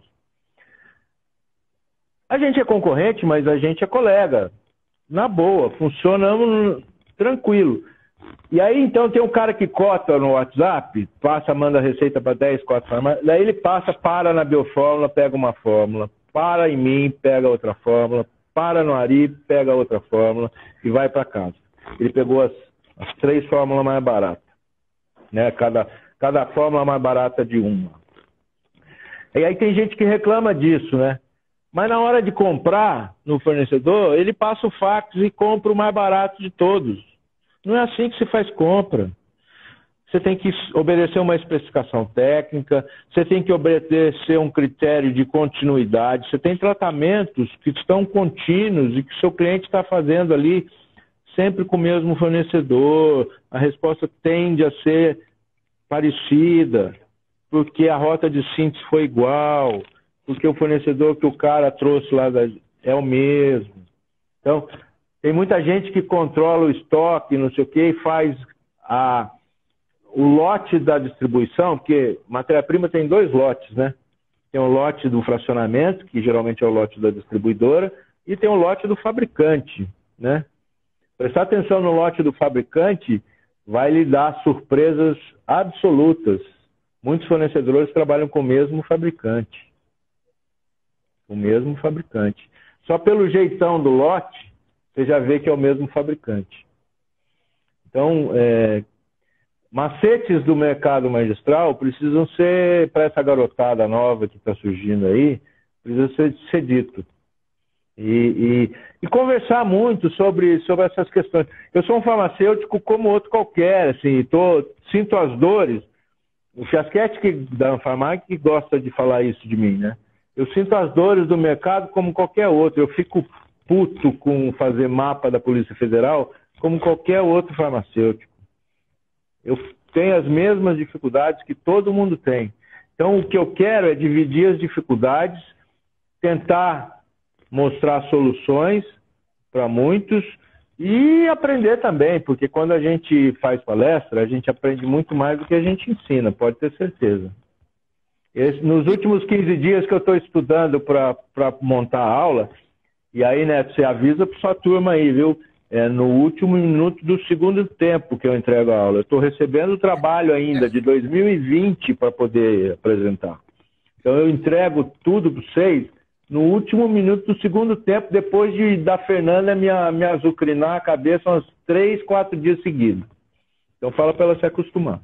Speaker 2: A gente é concorrente, mas a gente é colega. Na boa, funcionamos tranquilo. E aí, então, tem um cara que cota no WhatsApp, passa, manda receita para dez, quatro farmácias, daí ele passa, para na Biofórmula, pega uma fórmula, para em mim, pega outra fórmula, para no Ari, pega outra fórmula e vai para casa. Ele pegou as, as três fórmulas mais baratas, né? Cada... Cada fórmula mais barata de uma. E aí tem gente que reclama disso, né? Mas na hora de comprar no fornecedor, ele passa o fax e compra o mais barato de todos. Não é assim que se faz compra. Você tem que obedecer uma especificação técnica, você tem que obedecer um critério de continuidade, você tem tratamentos que estão contínuos e que o seu cliente está fazendo ali sempre com o mesmo fornecedor. A resposta tende a ser parecida, porque a rota de síntese foi igual, porque o fornecedor que o cara trouxe lá da, é o mesmo. Então, tem muita gente que controla o estoque, não sei o quê, e faz a, o lote da distribuição, porque matéria-prima tem dois lotes, né? Tem o lote do fracionamento, que geralmente é o lote da distribuidora, e tem o lote do fabricante, né? Prestar atenção no lote do fabricante vai lhe dar surpresas absolutas. Muitos fornecedores trabalham com o mesmo fabricante. O mesmo fabricante. Só pelo jeitão do lote, você já vê que é o mesmo fabricante. Então, é, macetes do mercado magistral precisam ser, para essa garotada nova que está surgindo aí, precisa ser, ser dito. E, e, e conversar muito sobre, sobre essas questões. Eu sou um farmacêutico como outro qualquer, assim, tô, sinto as dores. O Fiasquete que, da Anfarmag que gosta de falar isso de mim, né? Eu sinto as dores do mercado como qualquer outro. Eu fico puto com fazer mapa da Polícia Federal como qualquer outro farmacêutico. Eu tenho as mesmas dificuldades que todo mundo tem. Então, o que eu quero é dividir as dificuldades, tentar mostrar soluções para muitos e aprender também, porque quando a gente faz palestra, a gente aprende muito mais do que a gente ensina, pode ter certeza. Esse, nos últimos quinze dias que eu estou estudando para montar a aula, e aí, Neto, você avisa para sua turma aí, viu? É no último minuto do segundo tempo que eu entrego a aula. Eu estou recebendo o trabalho ainda de dois mil e vinte para poder apresentar. Então eu entrego tudo para vocês no último minuto do segundo tempo, depois de da Fernanda me, me azucrinar a cabeça uns três, quatro dias seguidos. Então fala para ela se acostumar.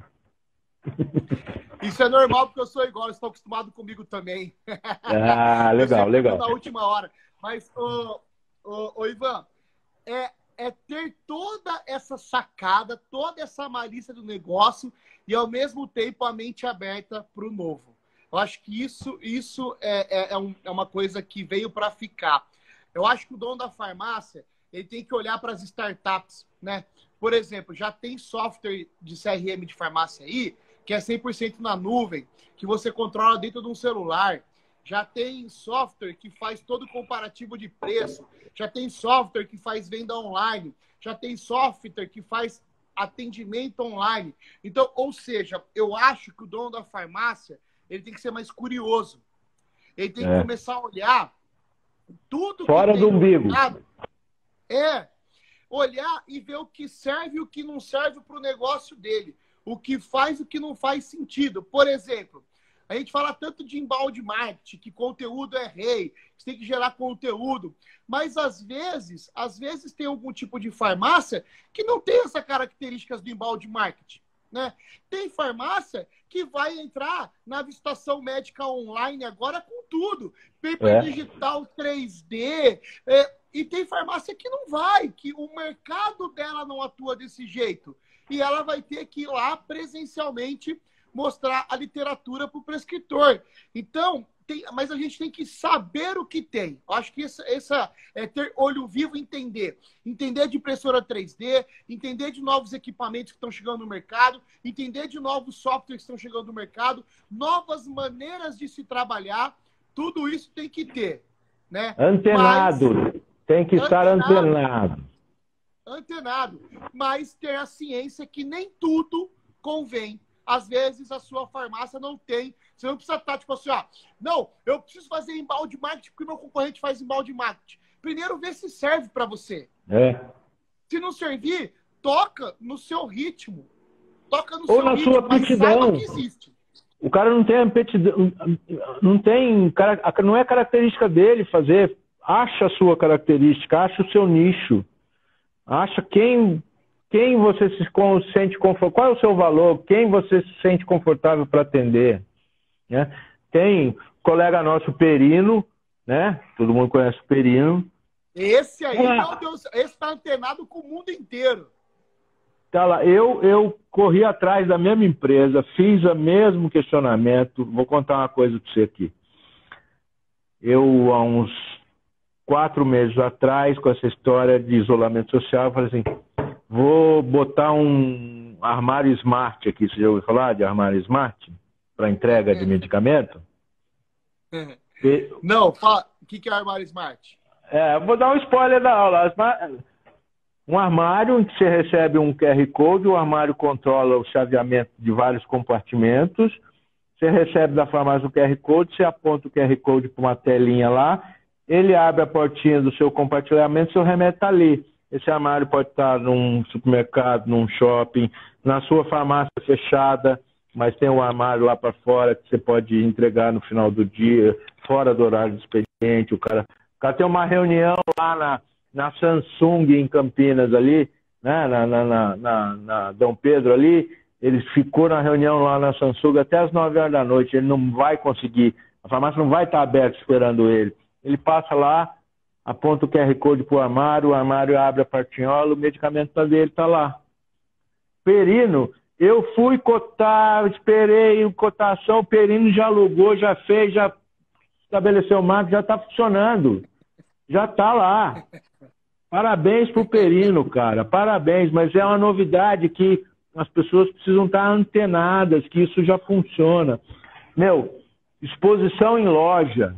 Speaker 1: Isso é normal, porque eu sou igual, estou acostumado comigo também.
Speaker 2: Ah, legal, legal.
Speaker 1: Na última hora. Mas, ô, ô, ô Ivan, é, é ter toda essa sacada, toda essa malícia do negócio e, ao mesmo tempo, a mente aberta para o novo. Eu acho que isso, isso é, é, é, um, é uma coisa que veio para ficar. Eu acho que o dono da farmácia ele tem que olhar para as startups, né? Por exemplo, já tem software de C R M de farmácia aí, que é cem por cento na nuvem, que você controla dentro de um celular. Já tem software que faz todo o comparativo de preço. Já tem software que faz venda online. Já tem software que faz atendimento online. Então, ou seja, eu acho que o dono da farmácia ele tem que ser mais curioso. Ele tem é. que começar a olhar tudo
Speaker 2: fora
Speaker 1: que
Speaker 2: do umbigo.
Speaker 1: É olhar e ver o que serve e o que não serve para o negócio dele. O que faz e o que não faz sentido. Por exemplo, a gente fala tanto de embalde marketing, que conteúdo é rei, que você tem que gerar conteúdo. Mas, às vezes, às vezes tem algum tipo de farmácia que não tem essas características do embalde marketing. Né? Tem farmácia que vai entrar na visitação médica online agora com tudo. Paper é. digital três D. É, e tem farmácia que não vai, que o mercado dela não atua desse jeito. E ela vai ter que ir lá presencialmente mostrar a literatura para o prescritor. Então, tem, mas a gente tem que saber o que tem. Eu acho que essa, essa é ter olho vivo e entender. Entender de impressora três D, entender de novos equipamentos que estão chegando no mercado, entender de novos softwares que estão chegando no mercado, novas maneiras de se trabalhar. Tudo isso tem que ter. Né?
Speaker 2: Antenado. Mas, tem que estar antenado. antenado.
Speaker 1: Antenado. Mas ter a ciência que nem tudo convém. Às vezes a sua farmácia não tem. Você não precisa estar tipo assim, ó, não, eu preciso fazer embalde marketing porque meu concorrente faz embalde marketing. Primeiro vê se serve para você.
Speaker 2: É.
Speaker 1: Se não servir, toca no seu ritmo. Toca no
Speaker 2: Ou
Speaker 1: seu
Speaker 2: na
Speaker 1: ritmo,
Speaker 2: sua
Speaker 1: mas
Speaker 2: aptidão.
Speaker 1: saiba que existe.
Speaker 2: O cara não tem aptidão, não tem, não é característica dele fazer. Acha a sua característica, acha o seu nicho. Acha quem... Quem você se sente confortável? Qual é o seu valor? Quem você se sente confortável para atender? Né? Tem colega nosso, Perino, né? Todo mundo conhece o Perino.
Speaker 1: Esse aí,
Speaker 2: é.
Speaker 1: meu Deus, esse está antenado com o mundo inteiro.
Speaker 2: Tá lá. Eu, eu corri atrás da mesma empresa, fiz o mesmo questionamento. Vou contar uma coisa para você aqui. Eu, há uns quatro meses atrás, com essa história de isolamento social, eu falei assim... Vou botar um armário smart aqui. Você já ouviu falar de armário smart? Para entrega de medicamento?
Speaker 1: Não, fala. O que é armário smart?
Speaker 2: É, vou dar um spoiler da aula. Um armário em que você recebe um Q R Code, o armário controla o chaveamento de vários compartimentos, você recebe da farmácia o Q R Code, você aponta o Q R Code para uma telinha lá, ele abre a portinha do seu compartilhamento, seu remédio está ali. Esse armário pode estar num supermercado, num shopping, na sua farmácia fechada, mas tem um armário lá para fora que você pode entregar no final do dia, fora do horário do expediente. O cara, o cara tem uma reunião lá na, na Samsung em Campinas ali, né? na, na, na, na, na Dom Pedro ali, ele ficou na reunião lá na Samsung até as nove horas da noite, ele não vai conseguir, a farmácia não vai estar aberta esperando ele. Ele passa lá, aponta o Q R Code para o armário, o armário abre a partinhola, o medicamento dele está lá. Perino, eu fui cotar, esperei a cotação, o Perino já alugou, já fez, já estabeleceu o marco, já está funcionando. Já está lá. Parabéns para o Perino, cara, parabéns, mas é uma novidade que as pessoas precisam estar antenadas, que isso já funciona. Meu, exposição em loja.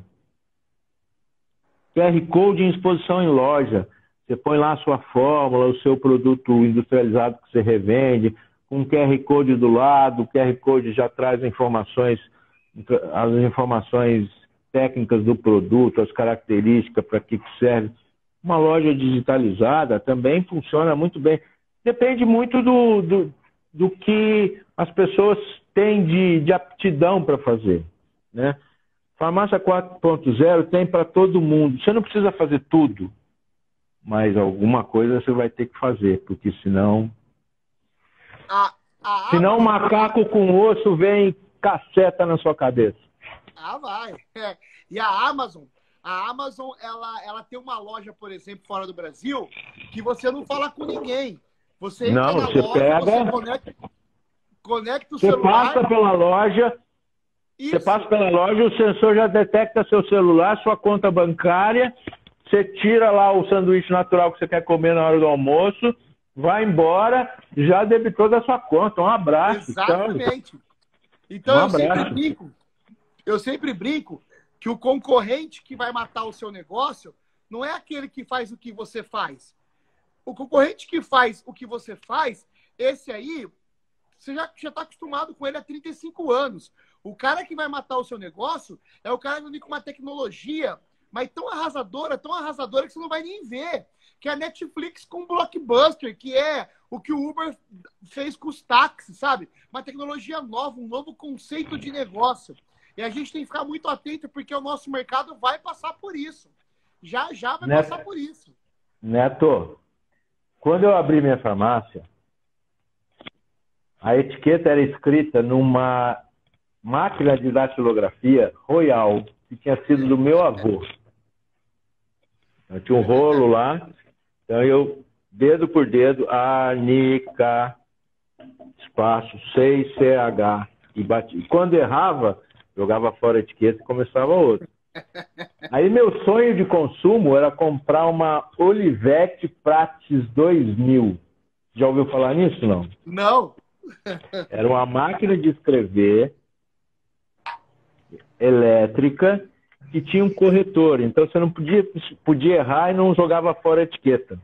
Speaker 2: Q R Code em exposição em loja. Você põe lá a sua fórmula, o seu produto industrializado que você revende, com um Q R Code do lado, o Q R Code já traz informações, as informações técnicas do produto, as características, para que serve. Uma loja digitalizada também funciona muito bem. Depende muito do, do, do que as pessoas têm de, de aptidão para fazer, né? Farmácia quatro ponto zero tem para todo mundo. Você não precisa fazer tudo, mas alguma coisa você vai ter que fazer, porque senão...
Speaker 1: A, a
Speaker 2: senão o
Speaker 1: Amazon...
Speaker 2: macaco com osso vem caceta na sua cabeça.
Speaker 1: Ah, vai. É. E a Amazon, a Amazon, ela, ela tem uma loja, por exemplo, fora do Brasil, que você não fala com ninguém. Você entra
Speaker 2: Não,
Speaker 1: na
Speaker 2: você
Speaker 1: loja,
Speaker 2: pega...
Speaker 1: você conecta, conecta o
Speaker 2: você
Speaker 1: celular...
Speaker 2: passa pela loja...
Speaker 1: Isso.
Speaker 2: Você passa pela loja, o sensor já detecta seu celular, sua conta bancária, você tira lá o sanduíche natural que você quer comer na hora do almoço, vai embora, já debitou da sua conta. Um abraço.
Speaker 1: Exatamente.
Speaker 2: Tchau.
Speaker 1: Então
Speaker 2: Um
Speaker 1: eu
Speaker 2: abraço.
Speaker 1: sempre brinco, eu sempre brinco que o concorrente que vai matar o seu negócio não é aquele que faz o que você faz. O concorrente que faz o que você faz, esse aí, você já está acostumado com ele há trinta e cinco anos. O cara que vai matar o seu negócio é o cara que vem com uma tecnologia, mas tão arrasadora, tão arrasadora que você não vai nem ver. Que é a Netflix com o Blockbuster, que é o que o Uber fez com os táxis, sabe? Uma tecnologia nova, um novo conceito de negócio. E a gente tem que ficar muito atento, porque o nosso mercado vai passar por isso. Já, já vai
Speaker 2: Neto,
Speaker 1: passar por isso.
Speaker 2: Neto, quando eu abri minha farmácia, a etiqueta era escrita numa máquina de datilografia Royal, que tinha sido do meu avô. Eu tinha um rolo lá, então eu, dedo por dedo, Anica, espaço, seis C H, e bati. Quando errava, jogava fora a etiqueta e começava outra. Aí meu sonho de consumo era comprar uma Olivetti Praxis dois mil. Já ouviu falar nisso, não?
Speaker 1: Não.
Speaker 2: Era uma máquina de escrever elétrica que tinha um corretor. Então você não podia, podia errar e não jogava fora a etiqueta.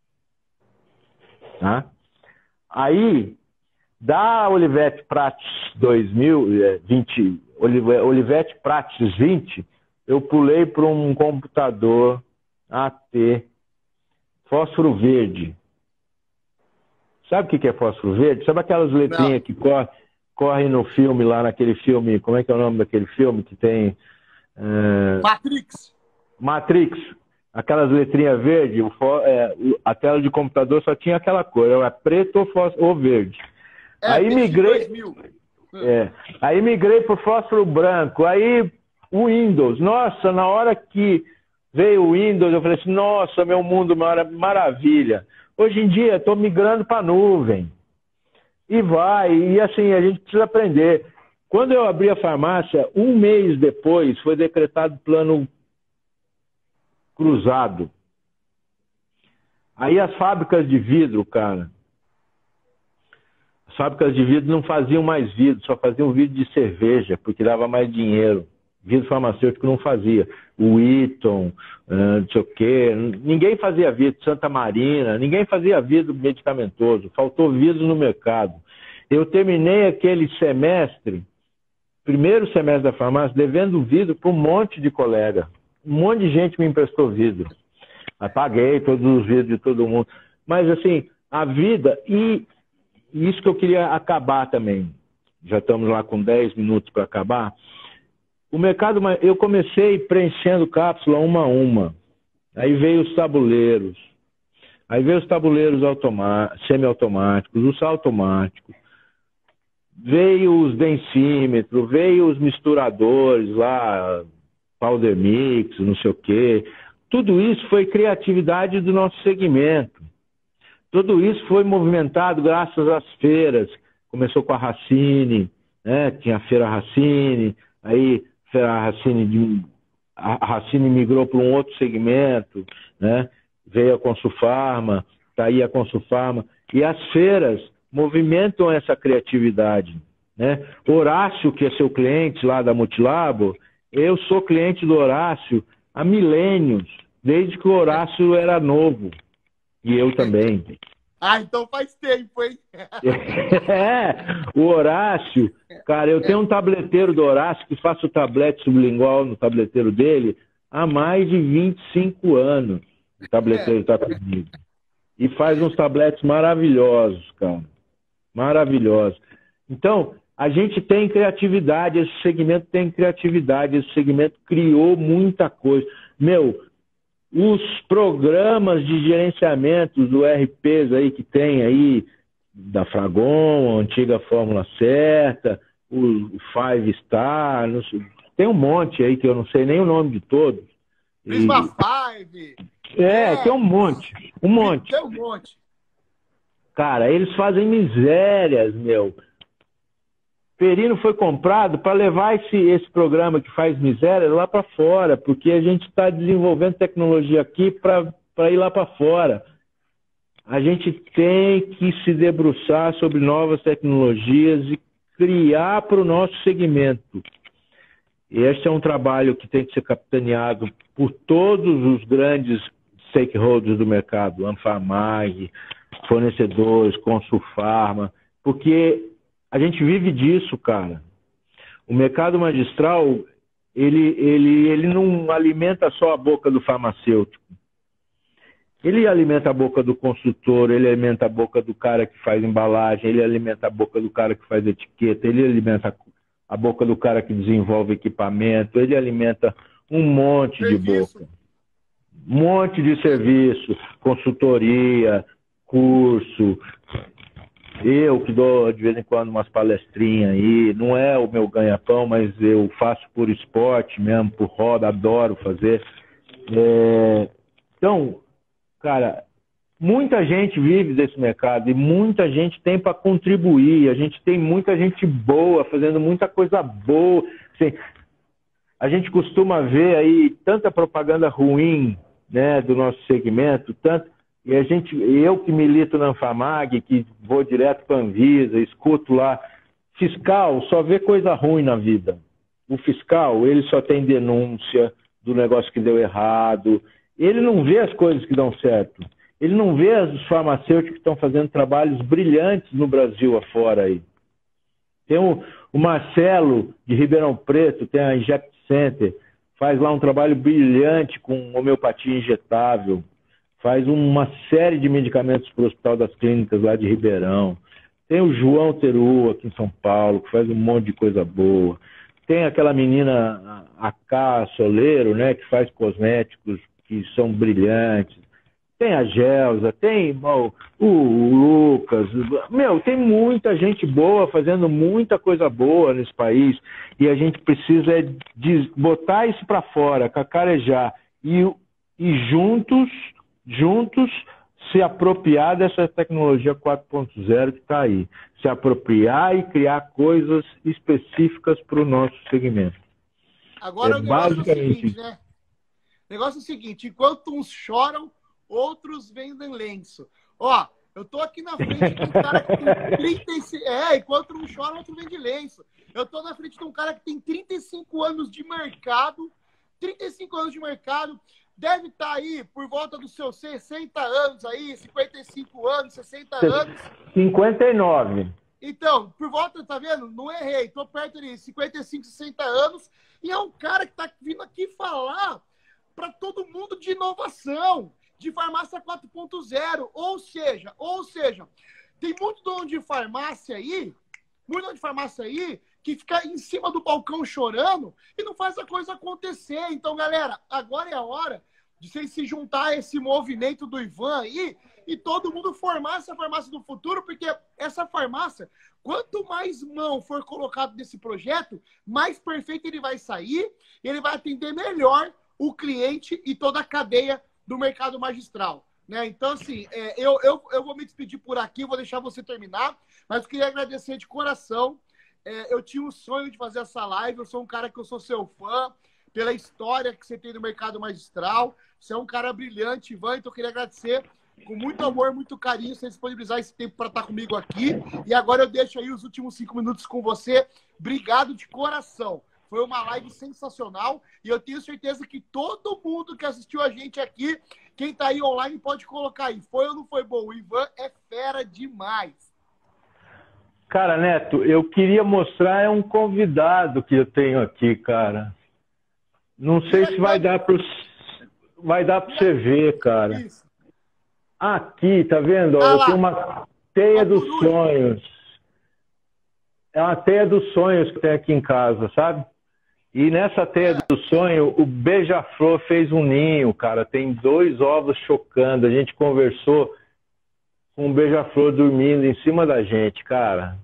Speaker 2: Tá? Aí, da Olivetti Praxis dois mil, vinte, Olivetti Praxis vinte, eu pulei para um computador A T fósforo verde. Sabe o que é fósforo verde? Sabe aquelas letrinhas não. que correm corre no filme, lá naquele filme, como é que é o nome daquele filme que tem... Uh...
Speaker 1: Matrix.
Speaker 2: Matrix. Aquelas letrinhas verdes, o fó... é, a tela de computador só tinha aquela cor, era preto ou, fósforo... ou verde.
Speaker 1: É,
Speaker 2: aí migrei... É. Aí migrei para o fósforo branco. Aí o Windows. Nossa, na hora que veio o Windows, eu falei assim, nossa, meu mundo, maravilha. Hoje em dia, estou migrando para a nuvem. E vai, e assim, a gente precisa aprender. Quando eu abri a farmácia, um mês depois, foi decretado plano cruzado. Aí as fábricas de vidro, cara, as fábricas de vidro não faziam mais vidro, só faziam vidro de cerveja, porque dava mais dinheiro. vidro farmacêutico não fazia. O Eton, uh, não sei o quê, ninguém fazia vidro, Santa Marina, ninguém fazia vidro medicamentoso, faltou vidro no mercado. Eu terminei aquele semestre, primeiro semestre da farmácia, devendo vidro para um monte de colega. Um monte de gente me emprestou vidro. Apaguei todos os vidros de todo mundo. Mas, assim, a vida, e isso que eu queria acabar também, já estamos lá com dez minutos para acabar. O mercado, eu comecei preenchendo cápsula uma a uma. Aí veio os tabuleiros. Aí veio os tabuleiros semiautomáticos, os automáticos. Veio os densímetros, veio os misturadores lá, powder mix, não sei o quê. Tudo isso foi criatividade do nosso segmento. Tudo isso foi movimentado graças às feiras. Começou com a Racine, né? Tinha a Feira Racine, aí a Feira Racine, a Racine migrou para um outro segmento, né? Veio a Consulfarma, está aí a Consulfarma. E as feiras movimentam essa criatividade, né? Horácio, que é seu cliente lá da Multilabo, eu sou cliente do Horácio há milênios, desde que o Horácio era novo. E eu também.
Speaker 1: Ah, então faz tempo, hein?
Speaker 2: É, o Horácio, cara, eu tenho um tableteiro do Horácio que faço o tablete sublingual no tableteiro dele há mais de vinte e cinco anos. O tableteiro está comigo. E faz uns tabletes maravilhosos, cara. Maravilhosos. Então, a gente tem criatividade, esse segmento tem criatividade, esse segmento criou muita coisa. Meu, os programas de gerenciamento do R Ps aí que tem aí, da Fragon, a antiga Fórmula Certa, o Five Star, não sei, tem um monte aí que eu não sei nem o nome de todos.
Speaker 1: Prisma Five.
Speaker 2: É, é, tem um monte, um monte.
Speaker 1: Tem um monte.
Speaker 2: Cara, eles fazem misérias, meu. Perino foi comprado para levar esse, esse programa que faz miséria lá para fora, porque a gente está desenvolvendo tecnologia aqui para ir lá para fora. A gente tem que se debruçar sobre novas tecnologias e criar para o nosso segmento. Este é um trabalho que tem que ser capitaneado por todos os grandes stakeholders do mercado, Anfamag, fornecedores, Consulfarma, porque a gente vive disso, cara. O mercado magistral, ele, ele, ele não alimenta só a boca do farmacêutico. Ele alimenta a boca do consultor, ele alimenta a boca do cara que faz embalagem, ele alimenta a boca do cara que faz etiqueta, ele alimenta a boca do cara que desenvolve equipamento, ele alimenta um monte serviço. de boca. Um monte de serviço, consultoria, curso. Eu que dou de vez em quando umas palestrinhas aí, não é o meu ganha-pão, mas eu faço por esporte mesmo, por roda, adoro fazer. É... Então, cara, muita gente vive desse mercado e muita gente tem para contribuir. A gente tem muita gente boa, fazendo muita coisa boa. Assim, a gente costuma ver aí tanta propaganda ruim, né, do nosso segmento, tanto. E a gente, eu que milito na Anfamag, que vou direto para a Anvisa, escuto lá, fiscal só vê coisa ruim na vida. O fiscal, ele só tem denúncia do negócio que deu errado. Ele não vê as coisas que dão certo. Ele não vê os farmacêuticos que estão fazendo trabalhos brilhantes no Brasil afora aí. Tem o, o Marcelo, de Ribeirão Preto, tem a Inject Center, faz lá um trabalho brilhante com homeopatia injetável. Faz uma série de medicamentos para o Hospital das Clínicas lá de Ribeirão. Tem o João Teru aqui em São Paulo, que faz um monte de coisa boa. Tem aquela menina, a K Soleiro, né, que faz cosméticos que são brilhantes. Tem a Gelsa, tem ó, o, o Lucas. Meu, tem muita gente boa fazendo muita coisa boa nesse país. E a gente precisa de botar isso para fora, cacarejar. E, e juntos... juntos se apropriar dessa tecnologia quatro ponto zero que está aí. Se apropriar e criar coisas específicas para o nosso segmento.
Speaker 1: Agora
Speaker 2: é
Speaker 1: o negócio
Speaker 2: basicamente...
Speaker 1: é o seguinte, né? O negócio é o seguinte, enquanto uns choram, outros vendem lenço. Ó, Eu tô aqui na frente de um cara que tem trinta e cinco... É, enquanto um chora, o outro vende lenço. Eu tô na frente de um cara que tem trinta e cinco anos de mercado. trinta e cinco anos de mercado. Deve estar aí por volta dos seus sessenta anos aí, cinquenta e cinco anos, sessenta anos.
Speaker 2: cinquenta e nove.
Speaker 1: Então, por volta, tá vendo? Não errei. Tô perto de cinquenta e cinco, sessenta anos. E é um cara que tá vindo aqui falar para todo mundo de inovação, de farmácia quatro ponto zero. Ou seja, ou seja, tem muito dono de farmácia aí, muito dono de farmácia aí, que fica em cima do balcão chorando e não faz a coisa acontecer. Então, galera, agora é a hora de vocês se juntar a esse movimento do Ivan aí e todo mundo formar essa farmácia do futuro, porque essa farmácia, quanto mais mão for colocado nesse projeto, mais perfeito ele vai sair, ele vai atender melhor o cliente e toda a cadeia do mercado magistral. Né? Então, assim, é, eu, eu, eu vou me despedir por aqui, vou deixar você terminar, mas eu queria agradecer de coração. É, eu tinha um sonho de fazer essa live, eu sou um cara que eu sou seu fã, pela história que você tem no mercado magistral. Você é um cara brilhante, Ivan, então eu queria agradecer com muito amor, muito carinho, você disponibilizar esse tempo para estar comigo aqui. E agora eu deixo aí os últimos cinco minutos com você. Obrigado de coração. Foi uma live sensacional e eu tenho certeza que todo mundo que assistiu a gente aqui, quem está aí online, pode colocar aí. Foi ou não foi bom? O Ivan é fera demais.
Speaker 2: Cara, Neto, eu queria mostrar é um convidado que eu tenho aqui, cara. Não sei se vai dar para vai dar para você ver, cara.
Speaker 1: Isso.
Speaker 2: Aqui, tá vendo?
Speaker 1: Ah,
Speaker 2: eu
Speaker 1: lá.
Speaker 2: tenho uma teia dos sonhos. É uma teia dos sonhos que tem aqui em casa, sabe? E nessa teia
Speaker 1: É.
Speaker 2: do sonho, o beija-flor fez um ninho, cara. Tem dois ovos chocando. A gente conversou com o beija-flor dormindo em cima da gente, cara.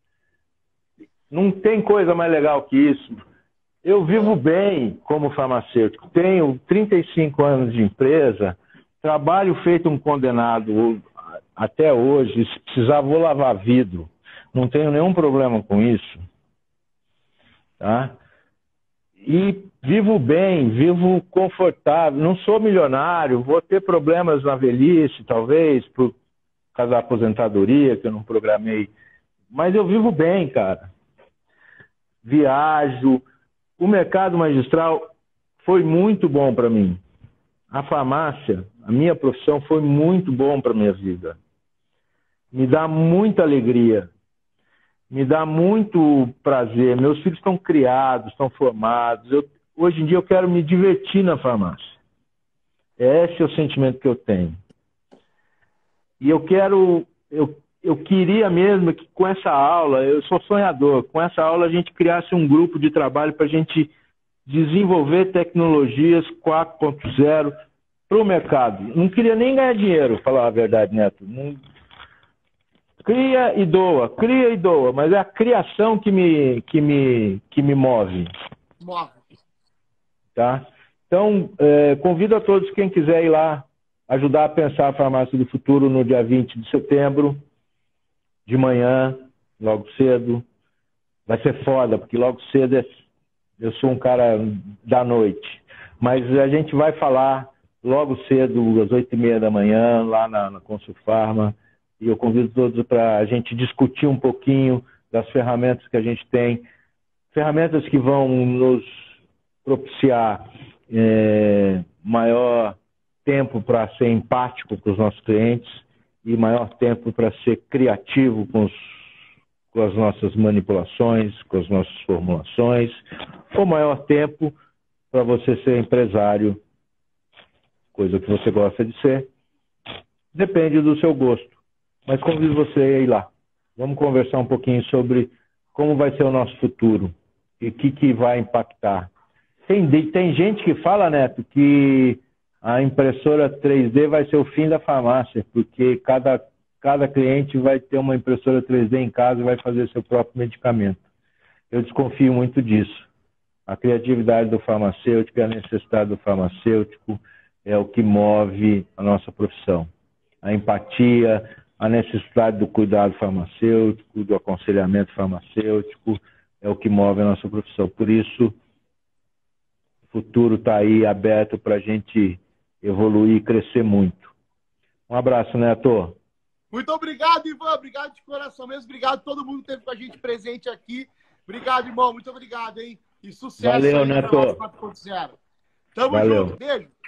Speaker 2: Não tem coisa mais legal que isso. Eu vivo bem como farmacêutico. Tenho trinta e cinco anos de empresa, trabalho feito um condenado até hoje. Se precisar, vou lavar vidro. Não tenho nenhum problema com isso. Tá? E vivo bem, vivo confortável. Não sou milionário, vou ter problemas na velhice, talvez, por causa da aposentadoria, que eu não programei. Mas eu vivo bem, cara. Viajo. O mercado magistral foi muito bom para mim. A farmácia, a minha profissão, foi muito bom para a minha vida. Me dá muita alegria. Me dá muito prazer. Meus filhos estão criados, estão formados. Eu, hoje em dia eu quero me divertir na farmácia. Esse é o sentimento que eu tenho. E eu quero... Eu, eu queria mesmo que com essa aula, eu sou sonhador, com essa aula a gente criasse um grupo de trabalho para a gente desenvolver tecnologias quatro ponto zero para o mercado. Não queria nem ganhar dinheiro, falar a verdade, Neto. Não... Cria e doa, cria e doa, mas é a criação que me, que me, que me move.
Speaker 1: Move.
Speaker 2: Tá? Então, é, convido a todos, quem quiser ir lá, ajudar a pensar a farmácia do futuro no dia vinte de setembro, de manhã, logo cedo. Vai ser foda, porque logo cedo é... eu sou um cara da noite. Mas a gente vai falar logo cedo, às oito e meia da manhã, lá na, na Consulfarma. E eu convido todos para a gente discutir um pouquinho das ferramentas que a gente tem. Ferramentas que vão nos propiciar é, maior tempo para ser empático com os nossos clientes e maior tempo para ser criativo com, os, com as nossas manipulações, com as nossas formulações, ou maior tempo para você ser empresário, coisa que você gosta de ser. Depende do seu gosto. Mas convido você a ir lá. Vamos conversar um pouquinho sobre como vai ser o nosso futuro e o que, que vai impactar. Tem, tem gente que fala, Neto, que a impressora três D vai ser o fim da farmácia, porque cada, cada cliente vai ter uma impressora três D em casa e vai fazer seu próprio medicamento. Eu desconfio muito disso. A criatividade do farmacêutico e a necessidade do farmacêutico é o que move a nossa profissão. A empatia, a necessidade do cuidado farmacêutico, do aconselhamento farmacêutico, é o que move a nossa profissão. Por isso, o futuro está aí aberto para a gente evoluir e crescer muito. Um abraço, Neto.
Speaker 1: Muito obrigado, Ivan. Obrigado de coração mesmo. Obrigado a todo mundo que esteve com a gente presente aqui. Obrigado, irmão. Muito obrigado, hein? E sucesso
Speaker 2: Valeu,
Speaker 1: aí
Speaker 2: Neto.
Speaker 1: para quatro ponto zero. Tamo
Speaker 2: Valeu.
Speaker 1: junto. Beijo.